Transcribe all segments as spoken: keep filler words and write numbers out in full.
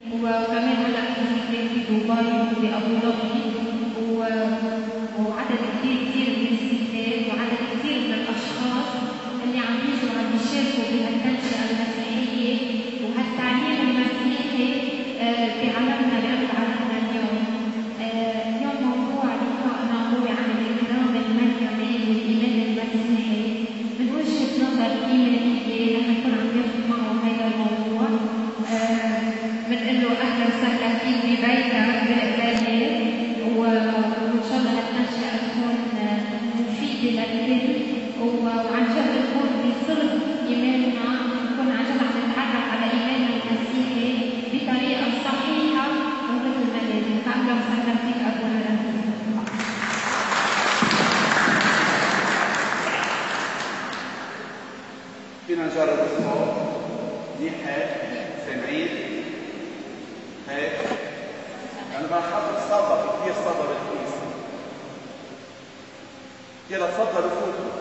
وكمان هلا في في دبي وفي ابو ظبي وعدد كثير كثير من الستات وعدد كثير من الاشخاص اللي عم يجوا عم يشاركوا بهالتنشئه المسيحيه وهالتعليم المسيحي في عالمنا بقلب عالمنا اليوم. اليوم موضوع لقائنا هو عن الاكرام المريمي والايمان المسيحي من وجهه نظر ايمانيه. رح نكون عم ناخذ معه هذا الموضوع. بنقول له اهلا وسهلا فيك ببيتك بالقباله وان شاء الله هالنشأة تكون مفيده للكل وعن جد نكون بصلب ايماننا نكون عن جد عم نتعرف على ايماننا المسيحي بطريقه صحيحه ومثل ما لازم. اهلا وسهلا فيك ابونا رمزي. فينا نجرب الصوت منيح هيك سامعين هيك. أنا بنحضر صدى كثير صدى بالكنيسة. يلا تفضلوا فوتوا.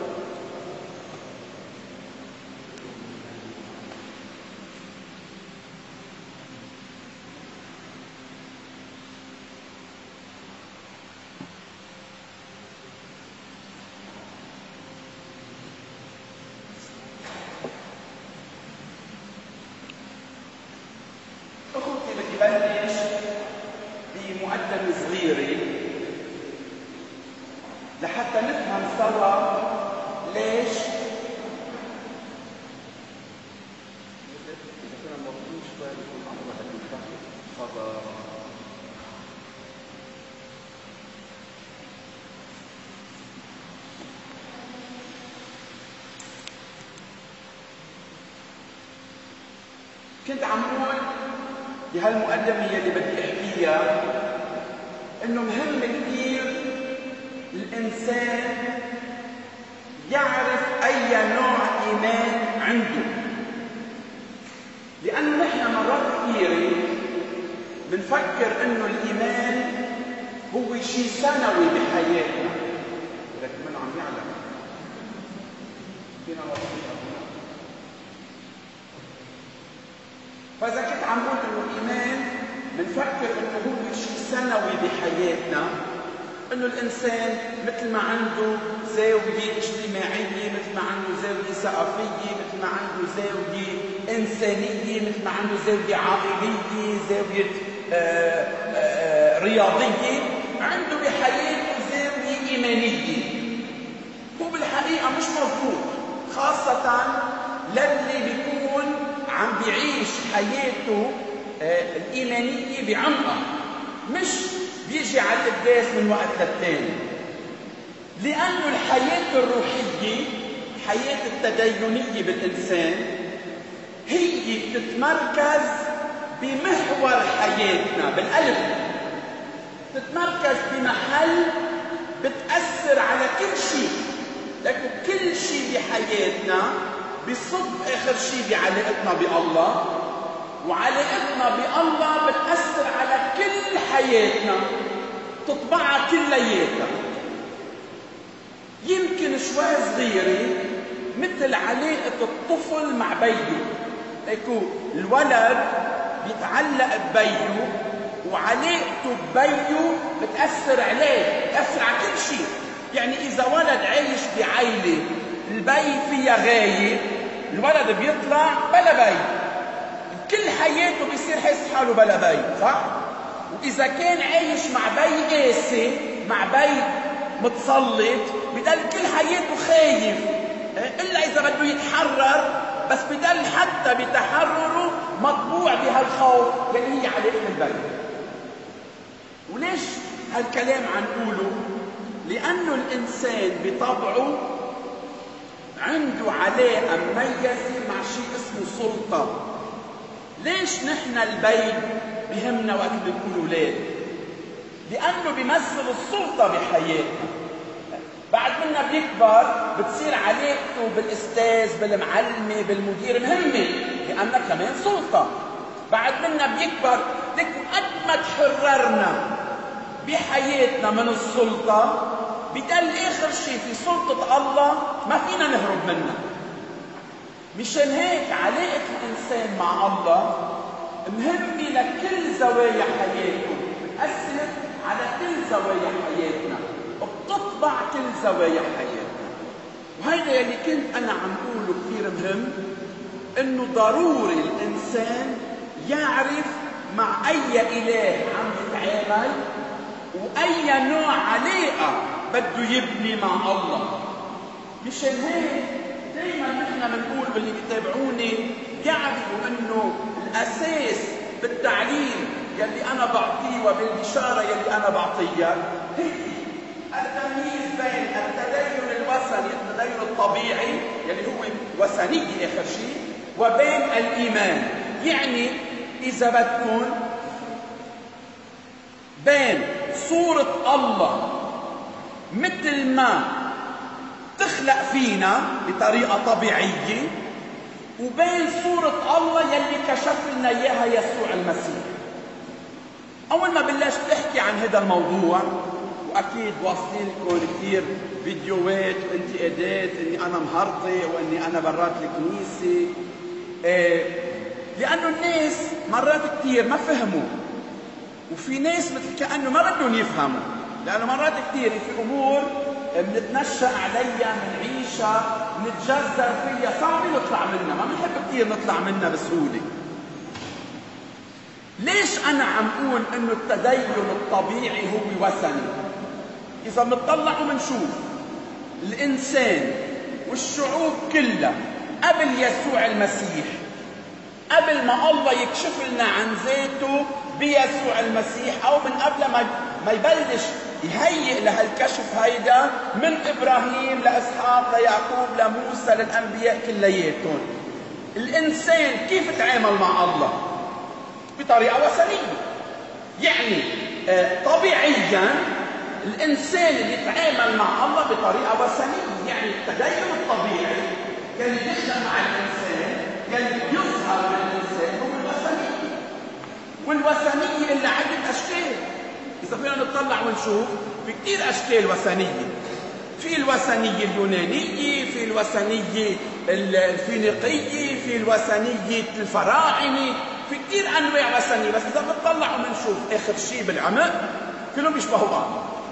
أخوتي بدي بلش بمقدمة صغيرة لحتى نفهم سوا ليش إذا كنا موجودين شوي بيكون أمر هالمفاهيم صدى. كنت عم قول بهالمقدمة اللي بدي احكيها انه مهم كثير الانسان يعرف اي نوع ايمان عنده، لانه نحن مرات كثيره بنفكر انه الايمان هو شيء سنوي بحياتنا، ولكن منه عم يعلم فينا وصية. فإذا كنت عم بقول إنه الإيمان بنفكر إنه هو شيء سنوي بحياتنا، إنه الإنسان مثل ما عنده زاوية اجتماعية، مثل ما عنده زاوية ثقافية، مثل ما عنده زاوية إنسانية، مثل ما عنده زاوية عائلية، زاوية آآ آآ رياضية، عنده بحياته زاوية إيمانية. هو بالحقيقة مش مضبوط، خاصة للي بيكون عم بيعيش حياته آه الإيمانية بعمقها، مش بيجي على القداس من وقت للتاني. لأنه الحياة الروحية، الحياة التدينية بالإنسان هي بتتمركز بمحور حياتنا بالقلب، بتتمركز بمحل بتأثر على كل شيء، لكن كل شيء بحياتنا بصب آخر شيء بعلاقتنا بالله، وعلاقتنا بالله بتأثر على كل حياتنا، تطبعها كلياتها. يمكن شوي صغيرة مثل علاقة الطفل مع بيه، ليكو الولد بيتعلق ببيه وعلاقته ببيه بتأثر عليه، بتأثر على كل شيء. يعني إذا ولد عايش بعائلة البي فيها غاية، الولد بيطلع بلا بي، كل حياته بيصير حس حاله بلا بي، صح؟ وإذا كان عايش مع بي قاسي، مع بي متسلط، بدل كل حياته خايف، إلا إذا بده يتحرر، بس بدل حتى بتحرره مطبوع بهالخوف، يعني هي علاقة البي. وليش هالكلام عم نقوله؟ لأنه الإنسان بطبعه عنده علاقة مميزة مع شيء اسمه سلطة. ليش نحن البي بهمنا وقت بنكون أولاد؟ لأنه بيمثل السلطة بحياتنا. بعد منا بيكبر بتصير علاقته بالأستاذ، بالمعلمة، بالمدير مهمة، لأنها كمان سلطة. بعد منا بيكبر، لكن قد ما تحررنا بحياتنا من السلطة، بدل آخر شيء في سلطة الله ما فينا نهرب منها. مشان هيك علاقة الإنسان مع الله مهم لكل زوايا حياته، بتأثر على كل زوايا حياتنا، بتطبع كل زوايا حياتنا. وهيدا يلي كنت أنا عم قوله كثير مهم، إنه ضروري الإنسان يعرف مع أي إله عم يتعامل وأي نوع علاقة بده يبني مع الله. مشان هيك دايما نحن بنقول واللي بيتابعوني يعرفوا إنه الأساس بالتعليم يلي أنا بعطيه وبالبشارة يلي أنا بعطيها هي التمييز بين التدين الوثني، التدين الطبيعي يلي هو وثني آخر شيء، وبين الإيمان. يعني إذا بدكم بين صورة الله مثل ما تخلق فينا بطريقة طبيعية، وبين صورة الله يلي كشف لنا إياها يسوع المسيح. أول ما بلشت أحكي عن هذا الموضوع، وأكيد واصلين لكم كثير فيديوهات وانتقادات إني أنا مهرطي وإني أنا برات الكنيسة، إيه لأنه الناس مرات كثير ما فهموا، وفي ناس مثل كأنه ما بدهم يفهموا، لأنه مرات كثير في أمور بنتنشأ عليها، بنعيشها، بنتجذر فيها، صعب نطلع منها، ما بنحب كثير نطلع منها بسهولة. ليش أنا عم أقول إنه التدين الطبيعي هو وثني؟ إذا بنطلع وبنشوف الإنسان والشعوب كلها قبل يسوع المسيح، قبل ما الله يكشف لنا عن ذاته بيسوع المسيح، أو من قبل ما ما يبلش يهيئ لهالكشف هيدا، من إبراهيم لإسحاق ليعقوب لموسى للأنبياء كلياتهم، الإنسان كيف تعامل مع الله؟ بطريقة وثنية. يعني آه طبيعيا الإنسان اللي يتعامل مع الله بطريقة وثنية. يعني التدين الطبيعي كان يدخل مع الإنسان، كان يظهر من الإنسان هو الوثنية. والوثنية اللي عدة أشكال، إذا فينا نطلع ونشوف في كثير أشكال وثنية. في الوثنية اليونانية، في الوثنية الفينيقية، في الوثنية الفراعنة، في كثير أنواع وثنية. بس إذا بنطلع ونشوف آخر شيء بالعمق كلهم بيشبهوا بعض،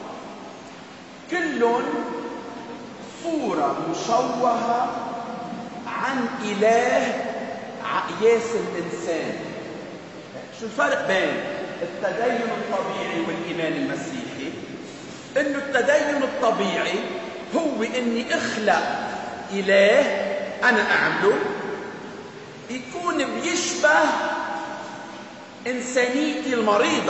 كلهم صورة مشوهة عن إله عقياس الإنسان. شو الفرق بين التدين الطبيعي والإيمان المسيحي؟ إنه التدين الطبيعي هو إني أخلق إله أنا أعمله يكون بيشبه إنسانيتي المريضة،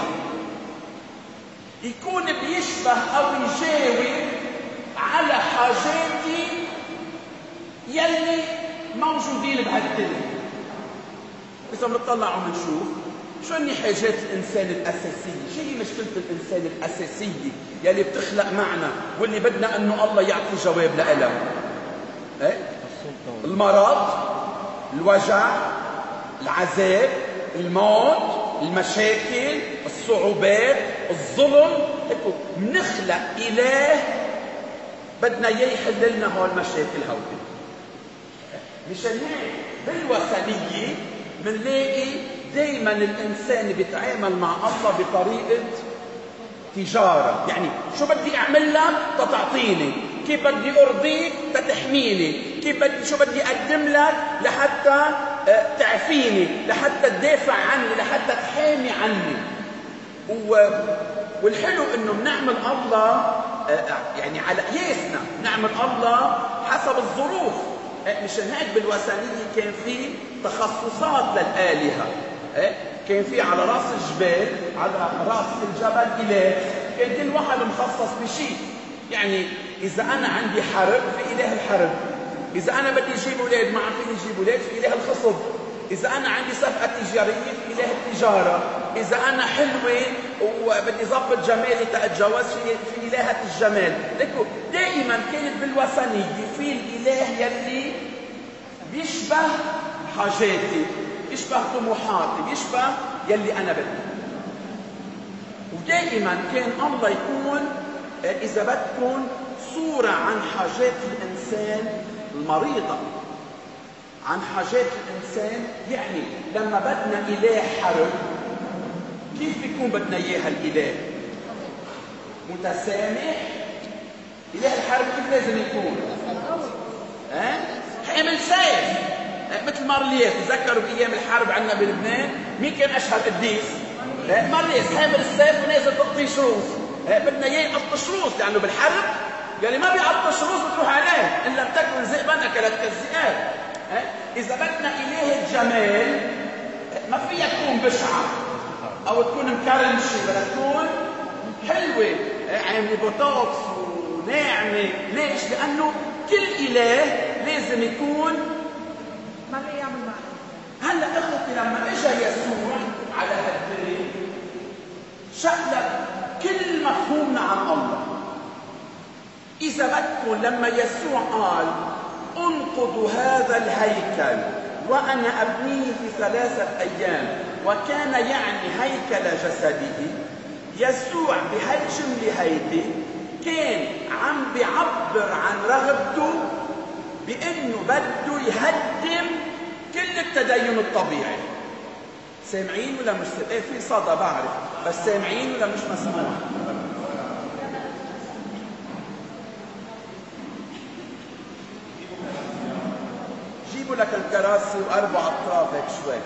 يكون بيشبه أو يجاوب على حاجاتي يلي موجودين بهالدنيا. إذا بنطلع وبنشوف شو هني حاجات الإنسان الأساسية، شو هي مشكلة الإنسان الأساسية يلي بتخلق معنا واللي بدنا إنه الله يعطي جواب لها؟ إيه؟ المرض، الوجع، العذاب، الموت، المشاكل، الصعوبات، الظلم. بنخلق إله بدنا إياه يحل لنا هول المشاكل هودي. مشان هيك بالوثنية بنلاقي دايما الإنسان بيتعامل مع الله بطريقة تجارة. يعني شو بدي أعمل لك تتعطيني، كيف بدي أرضيك تتحميني، كيف بدي شو بدي أقدم لك لحتى تعفيني، لحتى تدافع عني، لحتى تحامي عني. والحلو إنه بنعمل الله يعني على قياسنا، بنعمل الله حسب الظروف. مشان هيك بالوثنية كان في تخصصات للآلهة. كان في على راس الجبال، على راس الجبل إله، كان كل واحد مخصص بشيء. يعني إذا أنا عندي حرب في إله الحرب، إذا أنا بدي أجيب أولاد ما عارفين يجيب أولاد في إله الخصب، إذا أنا عندي صفقة تجارية في إله التجارة، إذا أنا حلوة وبدي ضبط جمالي تأتجوز في, في إلهة الجمال. لكن دائما كانت بالوثنية في الإله يلي بيشبه حاجاتي، بيشبه طموحاتي، بيشبه يلي أنا بدي. ودائما كان الله يكون إذا بدكم صورة عن حاجات الإنسان المريضة، عن حاجات الإنسان. يعني لما بدنا إله حرب كيف بيكون بدنا إياها الإله؟ متسامح. إله الحرب كيف لازم يكون؟ ها؟ حامل سيف مثل مارليس. تذكروا بأيام الحرب عندنا بلبنان مين كان أشهر قديس؟ مارليس حامل السيف ونازل تقطيش روس. بدنا إياه يقطش روس لأنه بالحرب يعني ما بيقطش روس بتروح عليه إلا بتكون ذئبا أكلت كالذئاب. إذا بدنا إله الجمال ما فيها تكون بشعة أو تكون مكرمشة، بدها تكون حلوة عاملة بوتوكس وناعمة. ليش؟ لأنه كل إله لازم يكون ما اللي يعمل معنا. هلا اخوتي لما اجى يسوع على هالدنيا شقلب كل مفهومنا عن الله. إذا بدكم لما يسوع قال انقضوا هذا الهيكل وأنا أبنيه في ثلاثة أيام، وكان يعني هيكل جسده، يسوع بهالجملة هيدي كان عم بيعبر عن رغبته بأنه بده يهدم كل التدين الطبيعي. سامعين ولا مش سامعين؟ في صدى بعرف، بس سامعين ولا مش مسموع؟ جيبوا لك الكراسي واربع اطراف هيك شوي.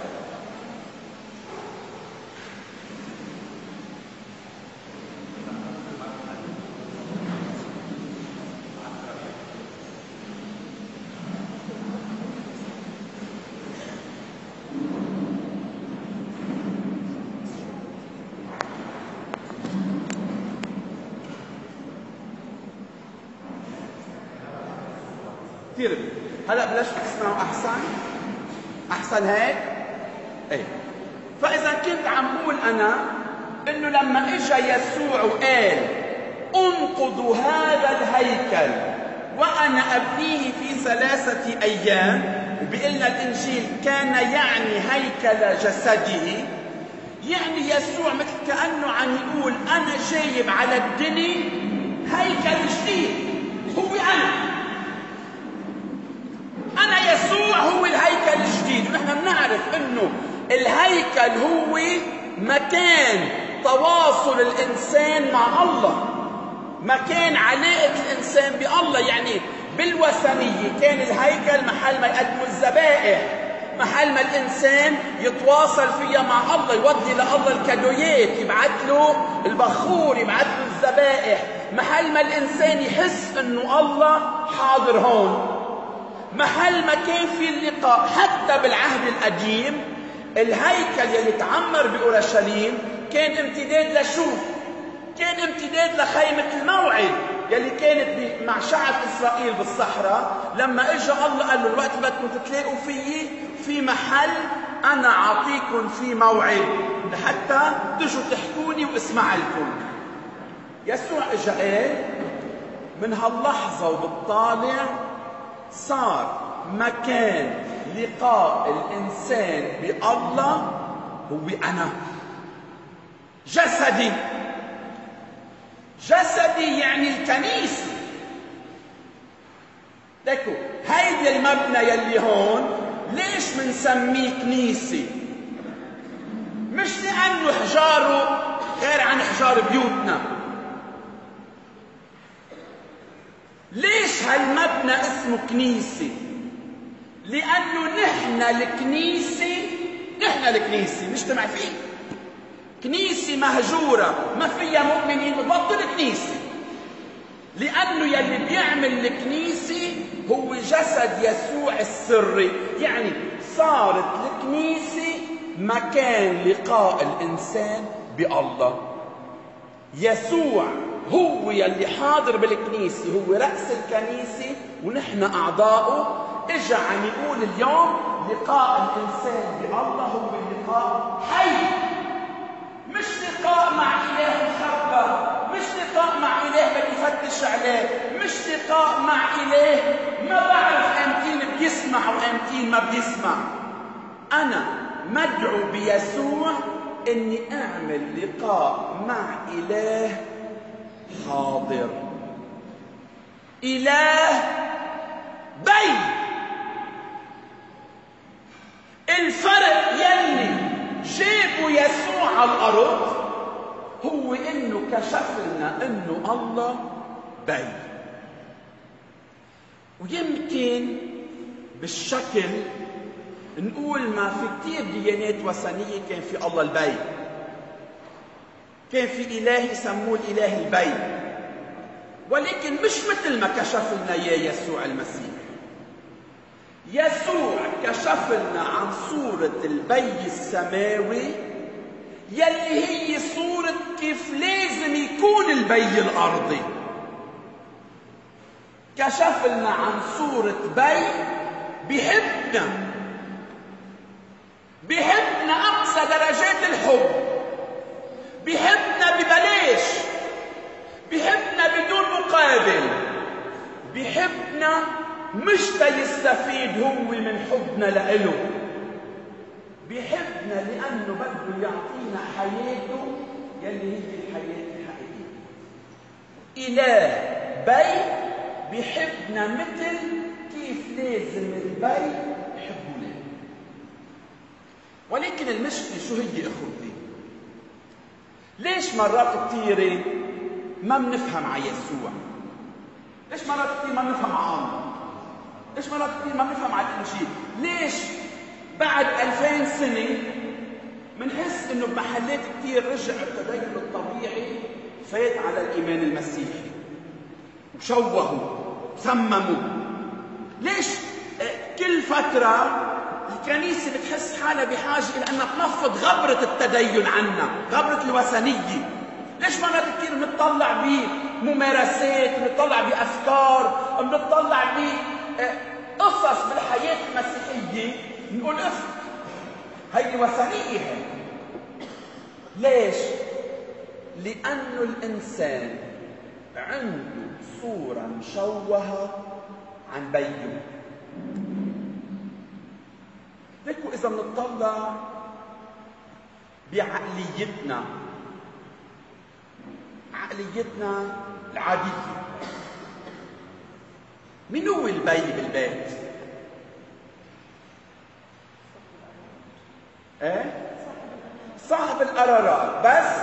كثير هلا بلشتوا تسمعوا احسن؟ احسن هيك؟ ايه. فاذا كنت عم بقول انا انه لما اجى يسوع وقال انقضوا هذا الهيكل وانا ابنيه في ثلاثه ايام، وبيقلنا الانجيل كان يعني هيكل جسده، يعني يسوع مثل كانه عم يقول انا جايب على الدنيا هيكل جديد. هو انا أنا يسوع هو الهيكل الجديد. ونحن بنعرف إنه الهيكل هو مكان تواصل الإنسان مع الله، مكان علاقة الإنسان بالله. يعني بالوثنية كان الهيكل محل ما يقدموا الذبائح، محل ما الإنسان يتواصل فيها مع الله، يودي لله الكادويات، يبعث له البخور، يبعث له الذبائح، محل ما الإنسان يحس إنه الله حاضر هون، محل ما كان في اللقاء. حتى بالعهد القديم الهيكل يلي تعمر بأورشليم كان امتداد لشوف، كان امتداد لخيمة الموعد يلي كانت مع شعب إسرائيل بالصحراء. لما اجى الله قال له الوقت بدكم تتلاقوا فيه في محل أنا أعطيكم في موعد لحتى تجوا تحكوني واسمع لكم. يسوع اجى قال من هاللحظة وبالطالع صار مكان لقاء الإنسان بالله هو أنا. جسدي، جسدي يعني الكنيسة. لكن هيدي المبنى يلي هون ليش منسميه كنيسة؟ مش لأنه حجاره غير عن حجار بيوتنا. ليش هالمبنى اسمه كنيسة؟ لأنه نحن الكنيسة، نحن الكنيسة نجتمع فيه. كنيسة مهجورة ما فيها مؤمنين بتبطل كنيسة، لأنه يلي بيعمل الكنيسة هو جسد يسوع السري. يعني صارت الكنيسة مكان لقاء الإنسان بالله. يسوع هو يلي حاضر بالكنيسة، هو رأس الكنيسة ونحن أعضاؤه. إجا عم يقول اليوم لقاء الإنسان بالله هو اللقاء حي، مش لقاء مع إله مخبى، مش لقاء مع إله بدي يفتش عليه، مش لقاء مع إله ما بعرف أمتين بيسمع وأمتين ما بيسمع. أنا مدعو بيسوع إني أعمل لقاء مع إله حاضر، إله بي. الفرق يلي جابوا يسوع على الأرض هو إنه كشف لنا إنه الله بي. ويمكن بالشكل نقول ما في كتير ديانات وثنية كان في الله البي، كان في إله يسموه الإله البي، ولكن مش مثل ما كشف لنا إياه يسوع المسيح. يسوع كشف لنا عن صورة البي السماوي يلي هي صورة كيف لازم يكون البي الأرضي. كشف لنا عن صورة بي بيحبنا، بيحبنا أقصى درجات الحب، بيحبنا ببلاش، بيحبنا بدون مقابل، بيحبنا مش تيستفيد هو من حبنا لإله، بيحبنا لأنه بده يعطينا حياته يلي هي الحياة الحقيقية. إله بي بيحبنا مثل كيف لازم البي يحبنا. ولكن المشكلة شو هي اخوتي؟ ليش مرات كثيرة ما بنفهم على يسوع؟ ليش مرات كثير ما بنفهم على الله؟ ليش مرات كثير ما بنفهم على الانجيل؟ ليش بعد ألفين سنة بنحس انه بمحلات كثير رجع التدين الطبيعي فات على الايمان المسيحي وشوهوا وسمموا؟ ليش كل فترة الكنيسة بتحس حالها بحاجة إلى أنها تنفض غبرة التدين عنا، غبرة الوثنية؟ ليش مرات كثير بنطلع بممارسات، بنطلع بأفكار، بنطلع بقصص بالحياة المسيحية نقول اف هي وثنية هي. ليش؟ لأنه الإنسان عنده صورة مشوهة عن بيه. ليكوا إذا بنطلع بعقليتنا، عقليتنا العادية، مين هو البي بالبيت؟ ايه؟ صاحب القرارات. بس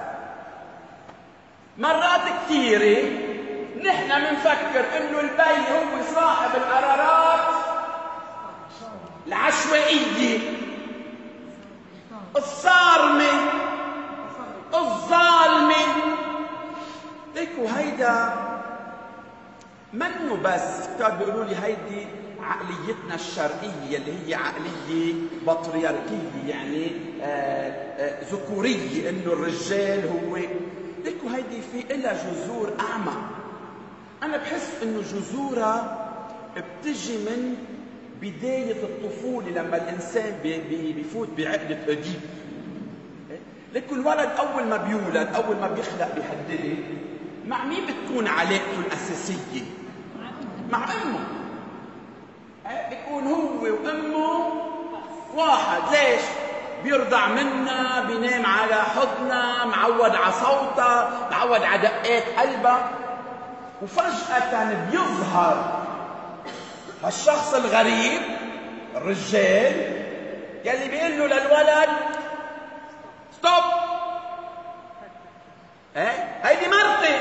مرات كثيرة نحن بنفكر انه البي هو صاحب القرارات العشوائية الصارمة الظالمة. ليكوا هيدا منه بس كانوا بيقولوا لي هيدي عقليتنا الشرقية اللي هي عقلية بطريركية، يعني آآ آآ ذكورية، انه الرجال هو. ليكوا هيدي في إلها جذور أعمى. أنا بحس انه جذورها بتجي من بداية الطفولة لما الإنسان بيفوت بعقدة أديب. لكن الولد أول ما بيولد، أول ما بيخلق بهالدنيا، مع مين بتكون علاقته الأساسية؟ مع أمه. بيكون هو وأمه واحد. ليش؟ بيرضع منا، بينام على حضنها، معود على صوتها، معود على دقات قلبها. وفجأة بيظهر هالشخص الغريب، الرجال، يلي بيقول له للولد ستوب، ايه هيدي مرتي،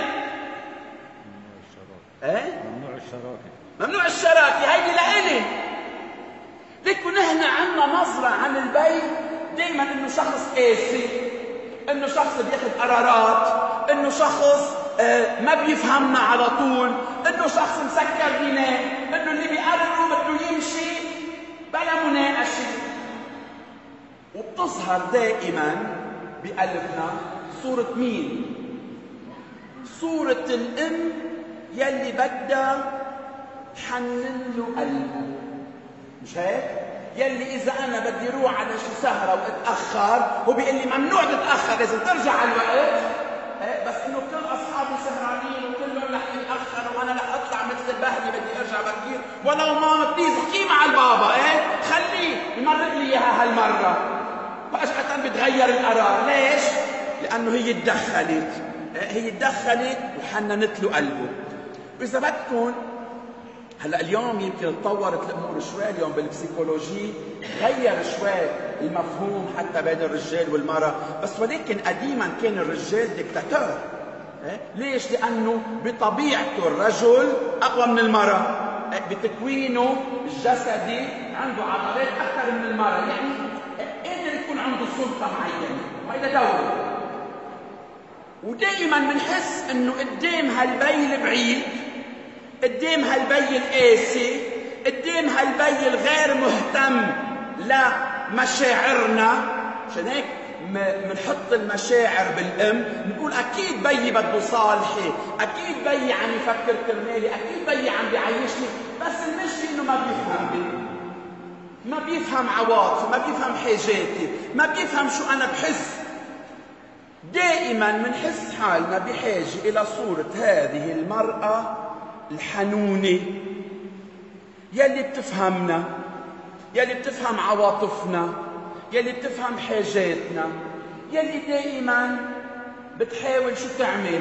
ايه ممنوع الشراكة، ممنوع الشراكة، هيدي لإلي. ليكوا نحن عنا نظرة عن البي دايما انه شخص قاسي، انه شخص بياخذ قرارات، انه شخص آه ما بيفهمنا على طول، انه شخص مسكر بيناه، انه اللي بيقرره بده يمشي بلا مناقشه. وبتظهر دائما بقلبنا صورة مين؟ صورة الام يلي بدها تحنن له قلبه، مش هيك؟ يلي اذا انا بدي اروح على شي سهره واتاخر هو بيقول لي ممنوع تتاخر، لازم ترجع على الوقت. بس انه كل اصحابي سهرانين وكلهم رح يتاخر وانا رح اطلع مثل البهلي بدي ارجع بكير، ولو ماما بليز احكي مع البابا، ايه خليه يمرق لي اياها هالمره. فجاه بتغير القرار. ليش؟ لانه هي تدخلت، هي تدخلت وحننت له قلبه. واذا بدكم هلا اليوم يمكن تطورت الامور شوي، اليوم بالبسيكولوجي غير شوي المفهوم حتى بين الرجال والمراه، بس ولكن قديما كان الرجال ديكتاتور. ليش؟ لانه بطبيعته الرجل اقوى من المراه، بتكوينه الجسدي عنده عضلات اكثر من المراه، يعني قادر يكون عنده سلطه معينه، وهذا دوره. ودائما بنحس انه قدام هالبي البعيد، قدام هالبي القاسي، قدام هالبي الغير مهتم لمشاعرنا، عشان هيك بنحط المشاعر بالام، بنقول اكيد بيي بده صالحي، اكيد بيي عم يفكر كرمالي، اكيد بيي عم بيعيشني، بس المشكله انه ما بيفهم، ما بيفهم عواطفي، ما بيفهم حاجاتي، ما بيفهم شو انا بحس. دائما بنحس حالنا بحاجه الى صوره هذه المراه الحنونه يلي بتفهمنا، يلي بتفهم عواطفنا، يلي بتفهم حاجاتنا، يلي دائما بتحاول شو تعمل؟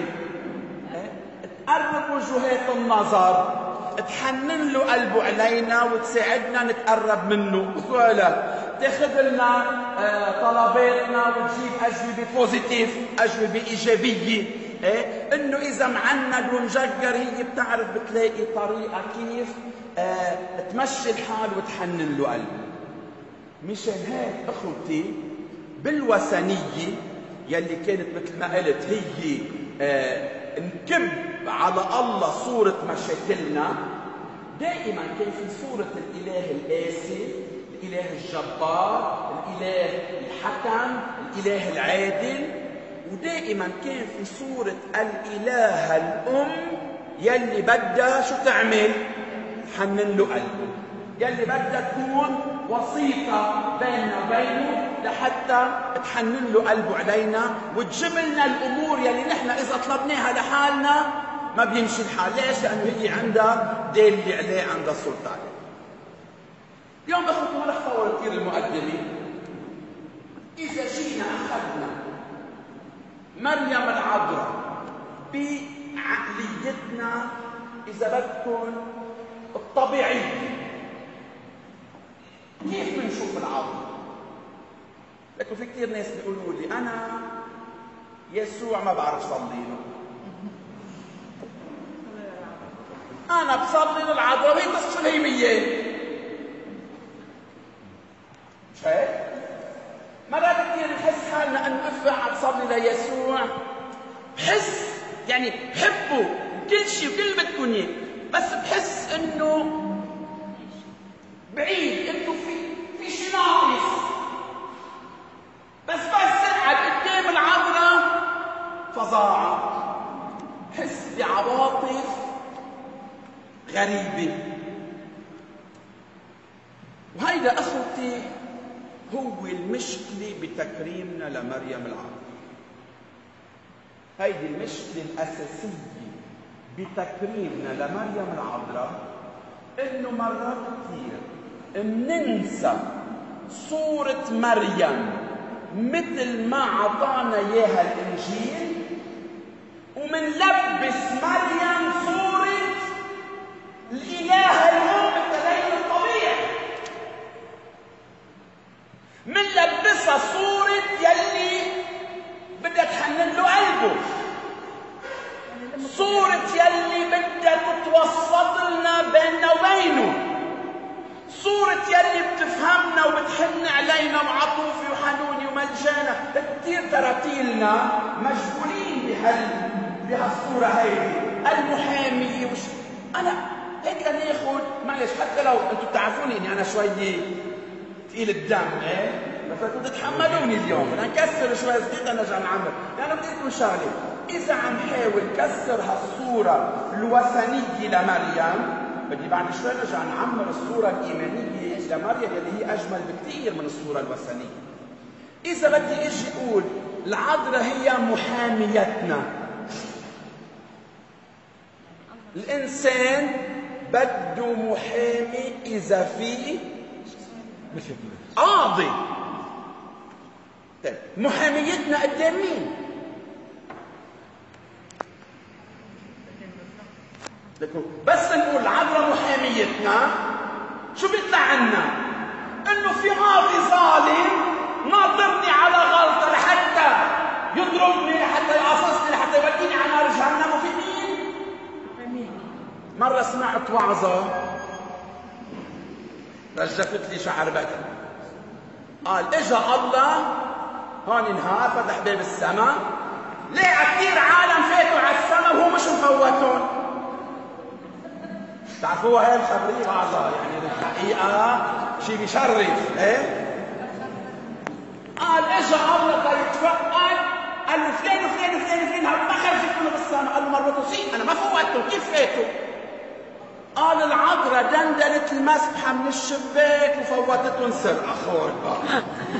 تقرب وجهات النظر، تحنن له قلبه علينا وتساعدنا نتقرب منه، ولا تاخذ لنا طلباتنا وتجيب اجوبه بوزيتيف، اجوبه ايجابيه. إيه؟ انه اذا معند ومجقر هي بتعرف بتلاقي طريقه كيف آه تمشي الحال وتحنن له قلبه. مشان هيك اخوتي بالوثنيه يلي كانت مثل ما قلت هي آه نكب على الله صوره مشاكلنا، دائما كان في صوره الاله القاسي، الاله الجبار، الاله الحكم، الاله العادل، ودائما كان في صورة الإلهة الأم يلي بدها شو تعمل؟ تحنن له قلبه، يلي بدها تكون وسيطة بيننا وبينه لحتى تحنن له قلبه علينا وتجيب لنا الأمور يلي نحن إذا طلبناها لحالنا ما بيمشي الحال. ليش؟ لأنه هي عندها ديل اللي عليه، عندها سلطة عليه. اليوم أخذت ما رح طول كثير المقدمة. إذا جينا أخذنا مريم العذراء بعقليتنا إذا بدكم الطبيعية، كيف بنشوف العذراء؟ لكن في كثير ناس بيقولوا لي أنا يسوع ما بعرف صلي له، أنا بصلي للعذراء وهي تصل هي مية. مش هيك؟ مرات كثير نحس حالنا انه افرح بصلي ليسوع، بحس يعني بحبه كل شيء وكل اللي بدكم اياه، بس بحس انه بعيد، انه في في شيء ناقص. بس بس اقعد قدام العذراء فظاعه، بحس بعواطف غريبه. وهيدا اخوتي هو المشكلة بتكريمنا لمريم العذراء. هيدي المشكلة الأساسية بتكريمنا لمريم العذراء، إنه مرات كثير مننسى صورة مريم مثل ما عطانا إياها الإنجيل، ومنلبس مريم صورة الإله الأم التدين الطبيعي، منلبسها صورة يلي بدها تحنن له قلبه، صورة يلي بدها تتوسط لنا بيننا وبينه، صورة يلي بتفهمنا وبتحن علينا وعطوفي وحنوني وملجانا. كثير تراتيلنا مشغولين بهال بهالصورة هيدي المحامية. وش أنا هيك ناخذ معلش، حتى لو أنتم بتعرفوني إني أنا شوي تقيل الدم، ايه؟ بس كنتوا تتحملوني اليوم، بدنا نكسر شوي صديقة نرجع نعمر، لأنه بدي أقول شغلة، إذا عم حاول كسر هالصورة الوثنية لمريم، بدي بعد شوي نرجع نعمر الصورة الإيمانية لمريم اللي هي أجمل بكثير من الصورة الوثنية. إذا بدي إجي أقول العذراء هي محاميتنا، الإنسان بده محامي إذا في قاضي. طيب محاميتنا قدام مين؟ بس نقول العذراء محاميتنا، شو بيطلع عنا؟ انه في قاضي ظالم ناطرني على غلطه لحتى يضربني، لحتى يقصصني، لحتى يوديني على نار جهنم، وفي مين؟ مره سمعت وعظه رجفت لي شعر بدن. قال اجا الله هون انهار فتح باب السماء، لقى كثير عالم فاتوا على السماء وهو مش مفوتهم. تعرفوها هاي الخبريه وعظه، يعني الحقيقه شيء بيشرف. ايه قال اجا الله تيتفقد، قال له فلان وفلان وفلان وفلان هل ما خرجتوا بالسماء؟ قال له مرته سي انا ما فوتهم، كيف فاتوا؟ قال العذراء دندلت المسبحه من الشباك وفوتتهم سرقه خربه.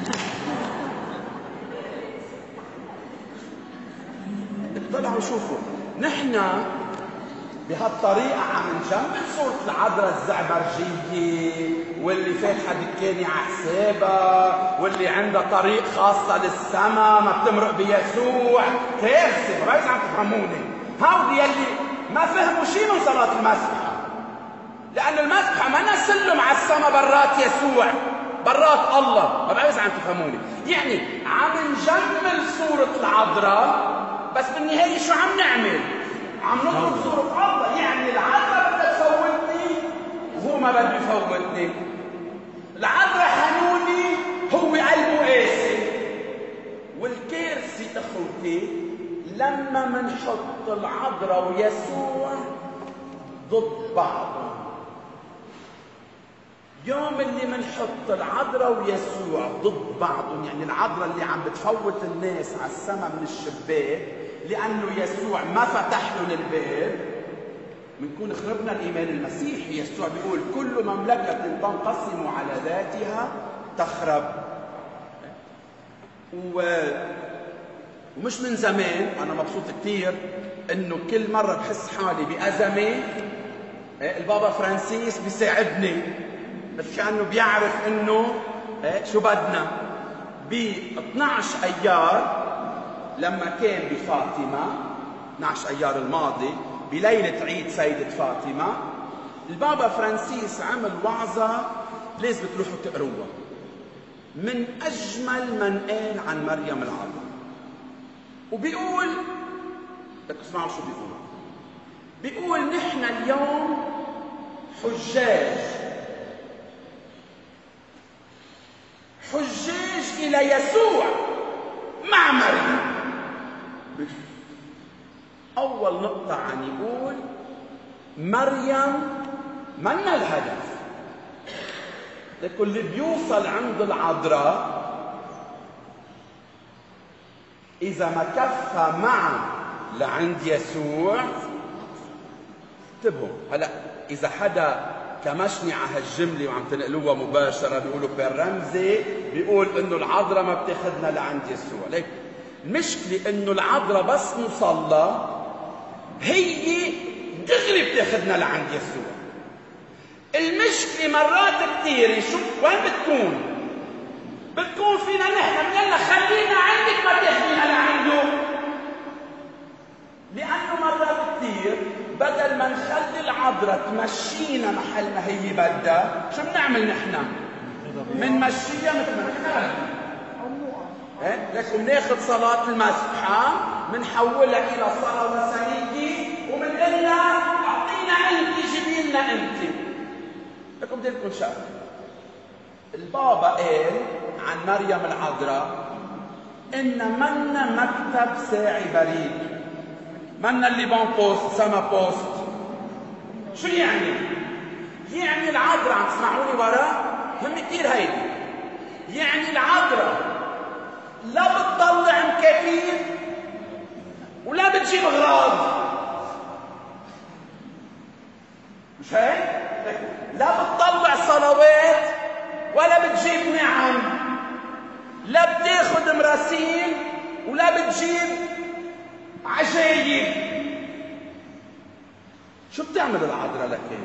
طلعوا شوفوا نحن بهالطريقه عم نجمل صوره العذراء الزعبرجيه، واللي فاتحه دكانه على حسابها، واللي عندها طريق خاصه للسما ما بتمرق بيسوع. كارثه، ما بعرف عم تفهموني. هودي يلي ما فهموا شيء من صلاه المسبحه، لأن المسبحة ما نسلم على السما برات يسوع، برات الله. ما بعرف عم تفهموني. يعني عم نجمل صورة العذراء، بس بالنهاية شو عم نعمل؟ عم نضرب صورة الله. يعني العذراء بدها تفوتني وهو ما بده يفوتني. العذراء حنوني هو قلبه قاسي. والكارثة اخوتي لما منحط العذراء ويسوع ضد بعضهم. يوم اللي منحط العذراء ويسوع ضد بعضهم، يعني العذراء اللي عم بتفوت الناس على السما من الشباك لأنه يسوع ما فتح لهم الباب، بنكون خربنا الإيمان المسيحي. يسوع بيقول كل مملكة تنقسم على ذاتها تخرب. و... ومش من زمان أنا مبسوط كتير إنه كل مرة بحس حالي بأزمة البابا فرانسيس بيساعدني، بس كأنه بيعرف إنه شو بدنا. ب اثنعش أيار لما كان بفاطمة، اثنعش أيار الماضي بليلة عيد سيدة فاطمة، البابا فرانسيس عمل وعظة لازم تروحوا تقروها، من أجمل من قال عن مريم العذراء. وبيقول بدك تسمعوا شو بيقول. بيقول نحن اليوم حجاج حجاج إلى يسوع مع مريم. أول نقطة عن يقول مريم منا الهدف، لكن اللي بيوصل عند العذراء إذا ما كفى معه لعند يسوع. انتبهوا هلا، إذا حدا كمشني على هالجملة وعم تنقلوها مباشرة بيقولوا بالرمزي بيقول إنه العذراء ما بتاخذنا لعند يسوع. ليك المشكلة إنه العذراء بس نوصلها هي دغري بتاخذنا لعند يسوع. المشكلة مرات كثيرة شو وين بتكون؟ بتكون فينا نحن يلا خلينا عندك ما تاخذينا لعنده. لأنه مرات كثير بدل ما نخلي العذراء تمشينا محل ما هي بدها، شو بنعمل نحن؟ بنمشيها مثل ما نحن. ايه لكن بناخذ صلاة المسبحة بنحولها إلى صلاة وثنية وبنقول لها أعطينا أنت، جيبي لنا أنت. لكم بدي لكم شغله. البابا قال عن مريم العذراء إن منا مكتب ساعي بريد، منا اللي بون بوست سما بوست. شو يعني؟ يعني العذراء عم تسمعوني ورا؟ هم كثير هيدي. يعني العذراء لا بتطلع مكافيل ولا بتجيب اغراض. مش هيك؟ لا بتطلع صلوات ولا بتجيب نعم، لا بتاخذ مراسيل ولا بتجيب عجايب. شو بتعمل العذراء لك؟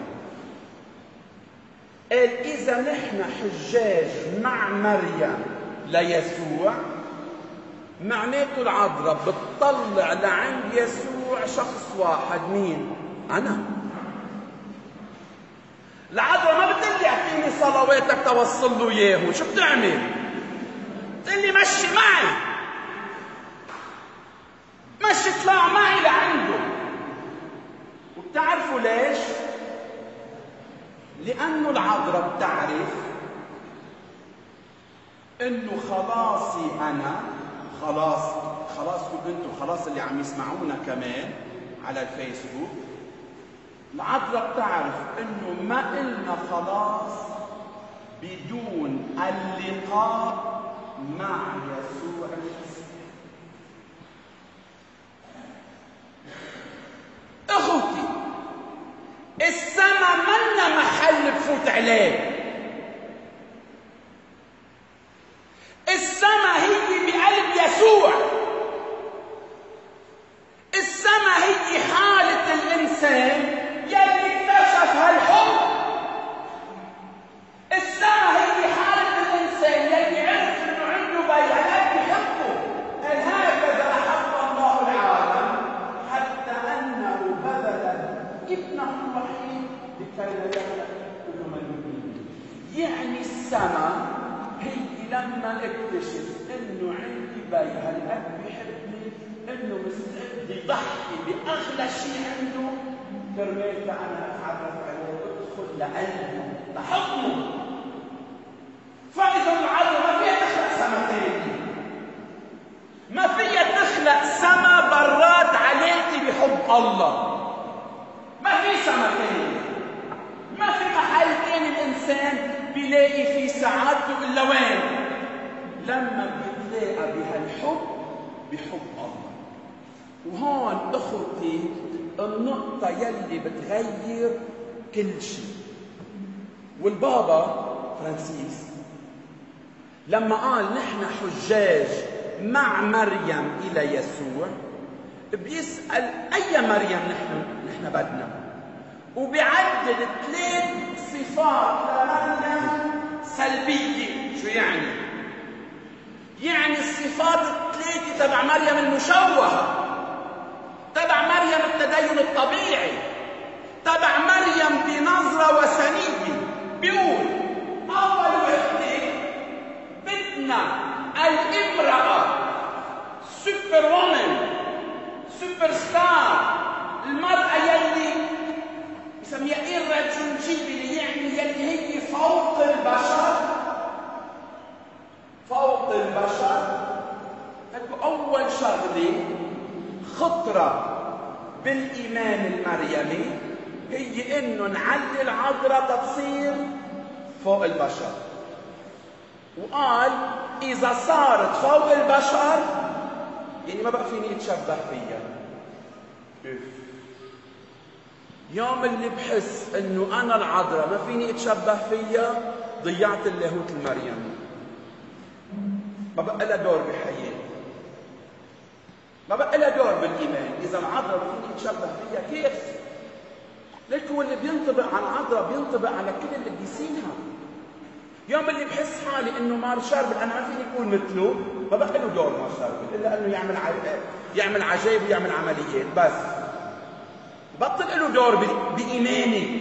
قال إذا نحن حجاج مع مريم ليسوع، معناته العذراء بتطلع لعند يسوع شخص واحد. مين؟ أنا. العذراء ما بتقول لي اعطيني صلواتك توصل له اياه، شو بتعمل؟ بتقول لي مشي معي، مشي اطلع معي لعنده. وبتعرفوا ليش؟ لأنه العذراء بتعرف إنه خلاصي أنا، خلاص خلاصكم أنتم، خلاص اللي عم يسمعونا كمان على الفيسبوك، العذراء بتعرف إنه ما إلنا خلاص بدون اللقاء مع يسوع المسيح. أخوتي، السما منا محل بفوت عليه، السما هي بقلب يسوع، السما هي حالة الإنسان يلي اكتشف هالحب، السما هي حالة الإنسان يلي عرف إنه عنده بيانات بحبه. قال هكذا أحب الله العالم حتى أنه بذل ابنه الوحيد لكي لا يهلك كل من يؤمن. يعني السما هي لما اكتشف انه عندي بي هالاب بحبني، انه مستعد يضحي باغلى شيء عنده كرمال انا اتعرف عليه وادخل لقلبه لحضنه. فاذا العذراء ما فيها تخلق سما ثاني، ما فيها تخلق سما برات عليكي بحب الله، ما في سما ثاني، ما في محل ثاني الانسان بيلاقي فيه سعادته الا وين؟ لما بيتلاقى بهالحب بحب الله. وهون اخوتي النقطة يلي بتغير كل شيء. والبابا فرانسيس لما قال نحن حجاج مع مريم الى يسوع، بيسأل اي مريم نحن نحن بدنا، وبيعدد ثلاث صفات لمريم سلبية. شو يعني؟ يعني الصفات الثلاثة تبع مريم المشوهة، تبع مريم التدين الطبيعي، تبع مريم بنظرة وثنية. بيقول أول وحدة بدنا الامرأة سوبر وومن، سوبر ستار، المرأة يلي بسميها irreducible، يعني يلي هي فوق البشر، فوق البشر. أول شغلة خطرة بالإيمان المريمي هي إنه نعلي العذراء تصير فوق البشر. وقال إذا صارت فوق البشر يعني ما بقى فيني أتشبه فيها. يوم اللي بحس إنه أنا العذراء ما فيني أتشبه فيها ضيعت اللاهوت المريمي، ما بقى لها دور بحياتي، ما بقى لها دور بالإيمان. إذا العذراء ما فيني أتشبه فيها كيف؟ ليك هو اللي بينطبق على العذراء بينطبق على كل اللي بيسينها. يوم اللي بحس حالي انه مار شربل انا ما فيني اكون مثله، ما بقى له دور مار شربل الا انه يعمل ع... يعمل عجائب ويعمل عمليات بس، بطل له دور ب... بايماني.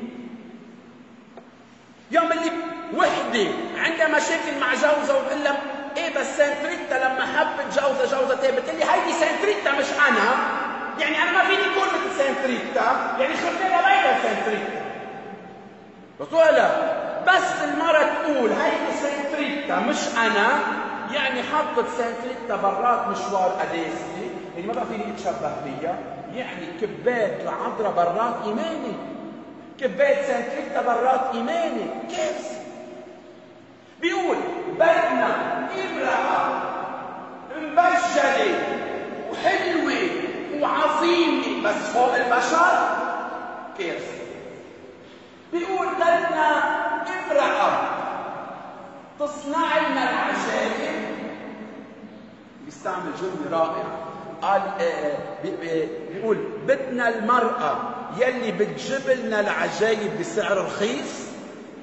يوم اللي وحده عندها مشاكل مع جوزها وبقول لها ايه بس سانتريتا لما حبت جوزها جوزها تاني، بتقول لي هيدي سانتريتا مش انا، يعني انا ما فيني اكون مثل سانتريتا، يعني خربانه بيضا سانتريتا. بس ولا بس المرة تقول هيدي سانتريتا مش انا، يعني حطت سانتريتا برات مشوار قداستي، يعني ما بقى فيني اتشبه فيها. يعني كبات العذراء برات ايماني، كبات سانتريتا برات ايماني. كيف؟ بيقول بدنا امرأة مبجلة وحلوة وعظيمة بس فوق البشر. كيف؟ بيقول بدنا امرأة تصنع لنا العجائب. بيستعمل جملة رائعة، قال آه بيقول بدنا المرأة يلي بتجيب لنا العجائب بسعر رخيص.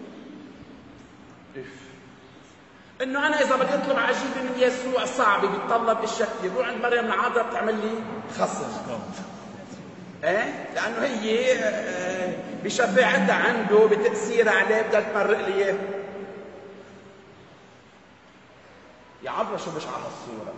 انه انا اذا بدي اطلب عجيبه من يسوع صعبه بيتطلب اشياء كثير، بروح عند مريم العذراء بتعمل لي خصم. ايه لانه هي آه بشفاعتها عنده بتاثيرها عليه بدها تمرق لي اياه. يا عذراء شو بشعة هالصوره؟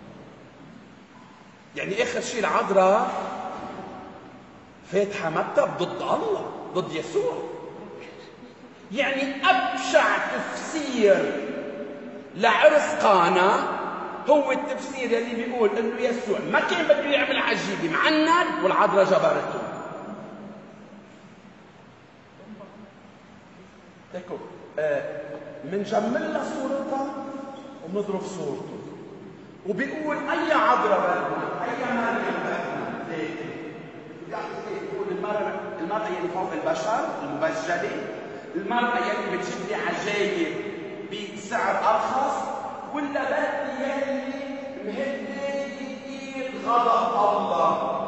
يعني اخر شيء العذراء فاتحه مكتب ضد الله، ضد يسوع. يعني ابشع تفسير لعرس قانا هو التفسير اللي بيقول انه يسوع ما كان بده يعمل عجيبه معند والعذراء جبرته. تكو آه منجمل لها صورتها وبنضرب صورته، وبيقول اي عذراء بدنا، اي مريم بدنا. ليه؟ بيقول المرأة المرأة اللي فوق البشر المبجلة، المرأة اللي بتجيب لي عجايب بسعر ارخص، ولا بدي يلي مهدي ايد غضب الله.